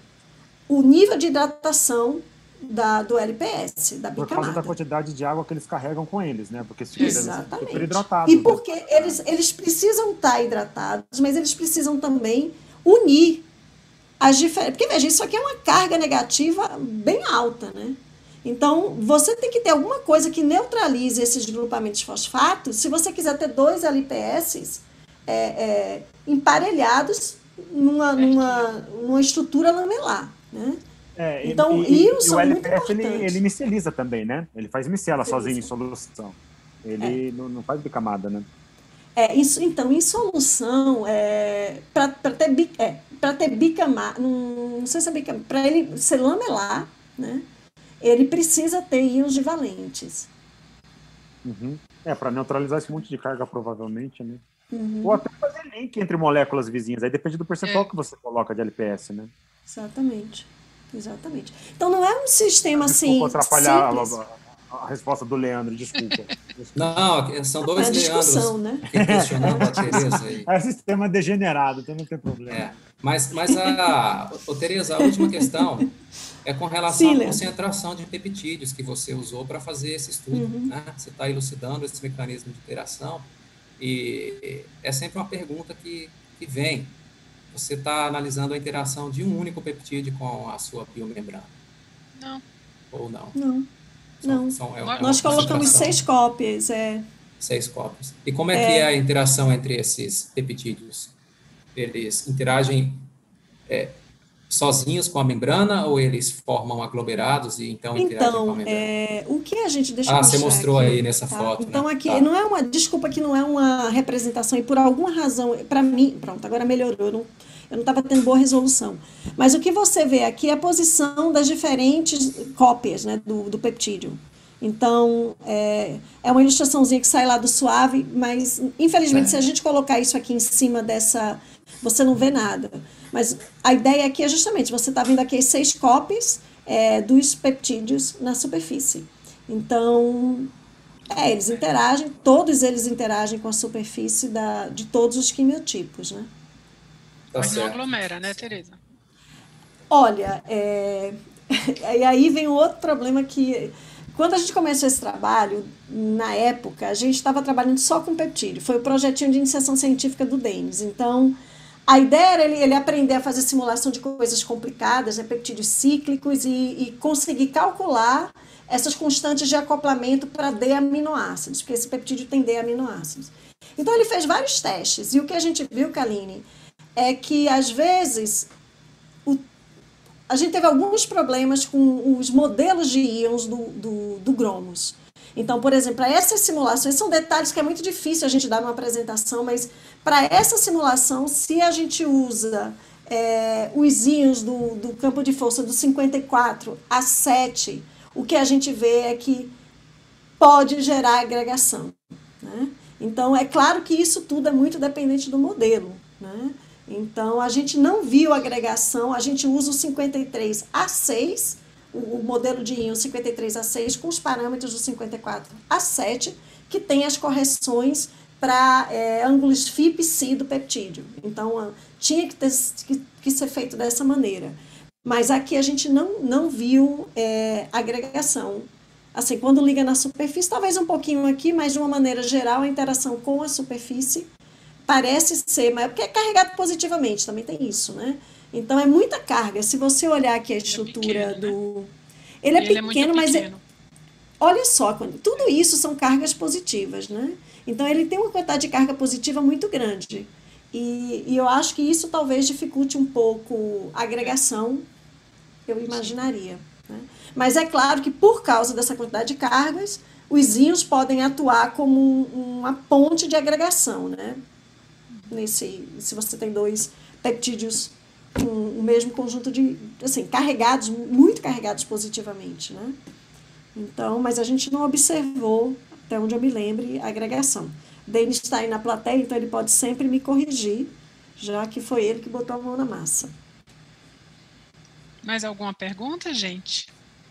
o nível de hidratação Da, do L P S, da bicamada. Por causa da quantidade de água que eles carregam com eles, né? Porque se eles Exatamente. Super hidratados. E porque né? eles, eles precisam estar hidratados, mas eles precisam também unir as diferentes... Porque, veja, isso aqui é uma carga negativa bem alta, né? Então, você tem que ter alguma coisa que neutralize esses grupamentos de fosfatos se você quiser ter dois L P S é, é, emparelhados numa, numa, numa estrutura lamelar, né? É, então, e, isso e o é muito L P F, importante. ele, ele miceliza também, né? Ele faz micela Sim, sozinho sim. em solução. Ele é. não, não faz bicamada, né? É, isso, então, em solução, é, para ter, bi, é, ter bicamada, não, não sei se é bicamada, para ele ser lamelar, né, ele precisa ter íons divalentes. Uhum. É, para neutralizar esse monte de carga, provavelmente, né? Uhum. Ou até fazer link entre moléculas vizinhas, aí depende do percentual É. que você coloca de L P S, né? Exatamente, exatamente. Então, não é um sistema Desculpa assim atrapalhar simples. a, a, a resposta do Leandro, desculpa. desculpa. Não, são dois É uma Leandros discussão, né? aqui questionando a Tereza aí. É um sistema degenerado, então não tem problema. É, mas, mas a, ô, Tereza, a última questão é com relação Sim, à Leandro. concentração de peptídeos que você usou para fazer esse estudo. Uhum. Né? Você está elucidando esse mecanismo de interação e é sempre uma pergunta que, que vem. Você está analisando a interação de um único peptídeo com a sua biomembrana? Não. Ou não? Não, São, não. são, é, é Nós colocamos concentração. seis cópias, é. Seis cópias. E como é, é que é a interação entre esses peptídeos? Eles interagem é, sozinhos com a membrana ou eles formam aglomerados e então interagem Então, com a membrana? é, o que a gente deixa Ah, eu você mostrar mostrou aqui, aí nessa tá? foto, Então, né? aqui Tá. não é uma, desculpa que não é uma representação, e por alguma razão, para mim, pronto, agora melhorou, eu não eu não estava tendo boa resolução. Mas o que você vê aqui é a posição das diferentes cópias, né, do, do peptídeo. Então, é, é uma ilustraçãozinha que sai lá do suave, mas, infelizmente, é. se a gente colocar isso aqui em cima dessa, você não vê nada. Mas a ideia aqui é justamente, você está vendo aqui as seis cópias é, dos peptídeos na superfície. Então, é, eles interagem, todos eles interagem com a superfície da, de todos os quimiotipos, né? Tá Mas não certo. aglomera, né, Tereza? Olha, é, e aí vem um outro problema que... Quando a gente começou esse trabalho, na época, a gente estava trabalhando só com peptídeo. Foi o projetinho de iniciação científica do Denis. Então, a ideia era ele, ele aprender a fazer simulação de coisas complicadas, né, peptídeos cíclicos, e, e conseguir calcular essas constantes de acoplamento para D aminoácidos, porque esse peptídeo tem D aminoácidos. Então, ele fez vários testes. E o que a gente viu, Kaline, é que, às vezes... o A gente teve alguns problemas com os modelos de íons do, do, do Gromos. Então, por exemplo, para essas simulações, são detalhes que é muito difícil a gente dar numa apresentação, mas para essa simulação, se a gente usa é, os íons do, do campo de força do cinquenta e quatro a sete, o que a gente vê é que pode gerar agregação, né? Então, é claro que isso tudo é muito dependente do modelo, né? Então, a gente não viu agregação, a gente usa o cinquenta e três a seis, o, o modelo de íon cinquenta e três a seis, com os parâmetros do cinquenta e quatro a sete, que tem as correções para é, ângulos Φ e Ψ do peptídeo. Então, tinha que, ter, que, que ser feito dessa maneira. Mas aqui a gente não, não viu é, agregação. Assim, quando liga na superfície, talvez um pouquinho aqui, mas de uma maneira geral, a interação com a superfície parece ser, mas porque é carregado positivamente, também tem isso, né? Então, é muita carga. Se você olhar aqui a estrutura é pequeno, do... Né? Ele é Ele pequeno, é mas... pequeno. É... Olha só, quando... tudo isso são cargas positivas, né? Então, ele tem uma quantidade de carga positiva muito grande. E, e eu acho que isso talvez dificulte um pouco a agregação, eu imaginaria, né? Mas é claro que, por causa dessa quantidade de cargas, os íons podem atuar como um, uma ponte de agregação, né? Nesse, se você tem dois peptídeos com o mesmo conjunto de, assim, carregados, muito carregados positivamente, né? Então, mas a gente não observou, até onde eu me lembre, a agregação. Denis está aí na plateia, então ele pode sempre me corrigir, já que foi ele que botou a mão na massa. Mais alguma pergunta, gente?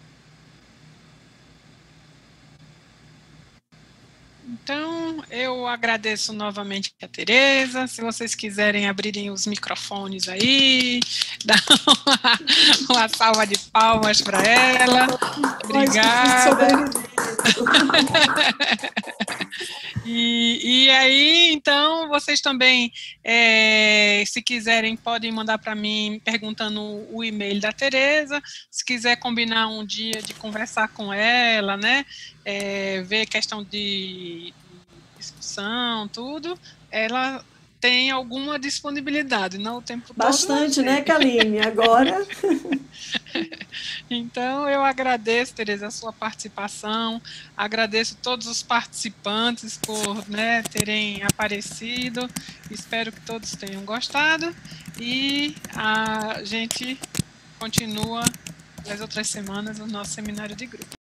Então, eu agradeço novamente a Tereza. Se vocês quiserem abrirem os microfones aí, dar uma, uma salva de palmas para ela. Obrigada. E, e aí, então, vocês também, é, se quiserem, podem mandar para mim perguntando o e-mail da Tereza. Se quiser combinar um dia de conversar com ela, né? É, ver questão de discussão, tudo, ela tem alguma disponibilidade, não o tempo todo. Bastante, né, Kaline? Agora... Então, eu agradeço, Tereza, a sua participação, agradeço todos os participantes por, né, terem aparecido, espero que todos tenham gostado, e a gente continua nas outras semanas o nosso seminário de grupo.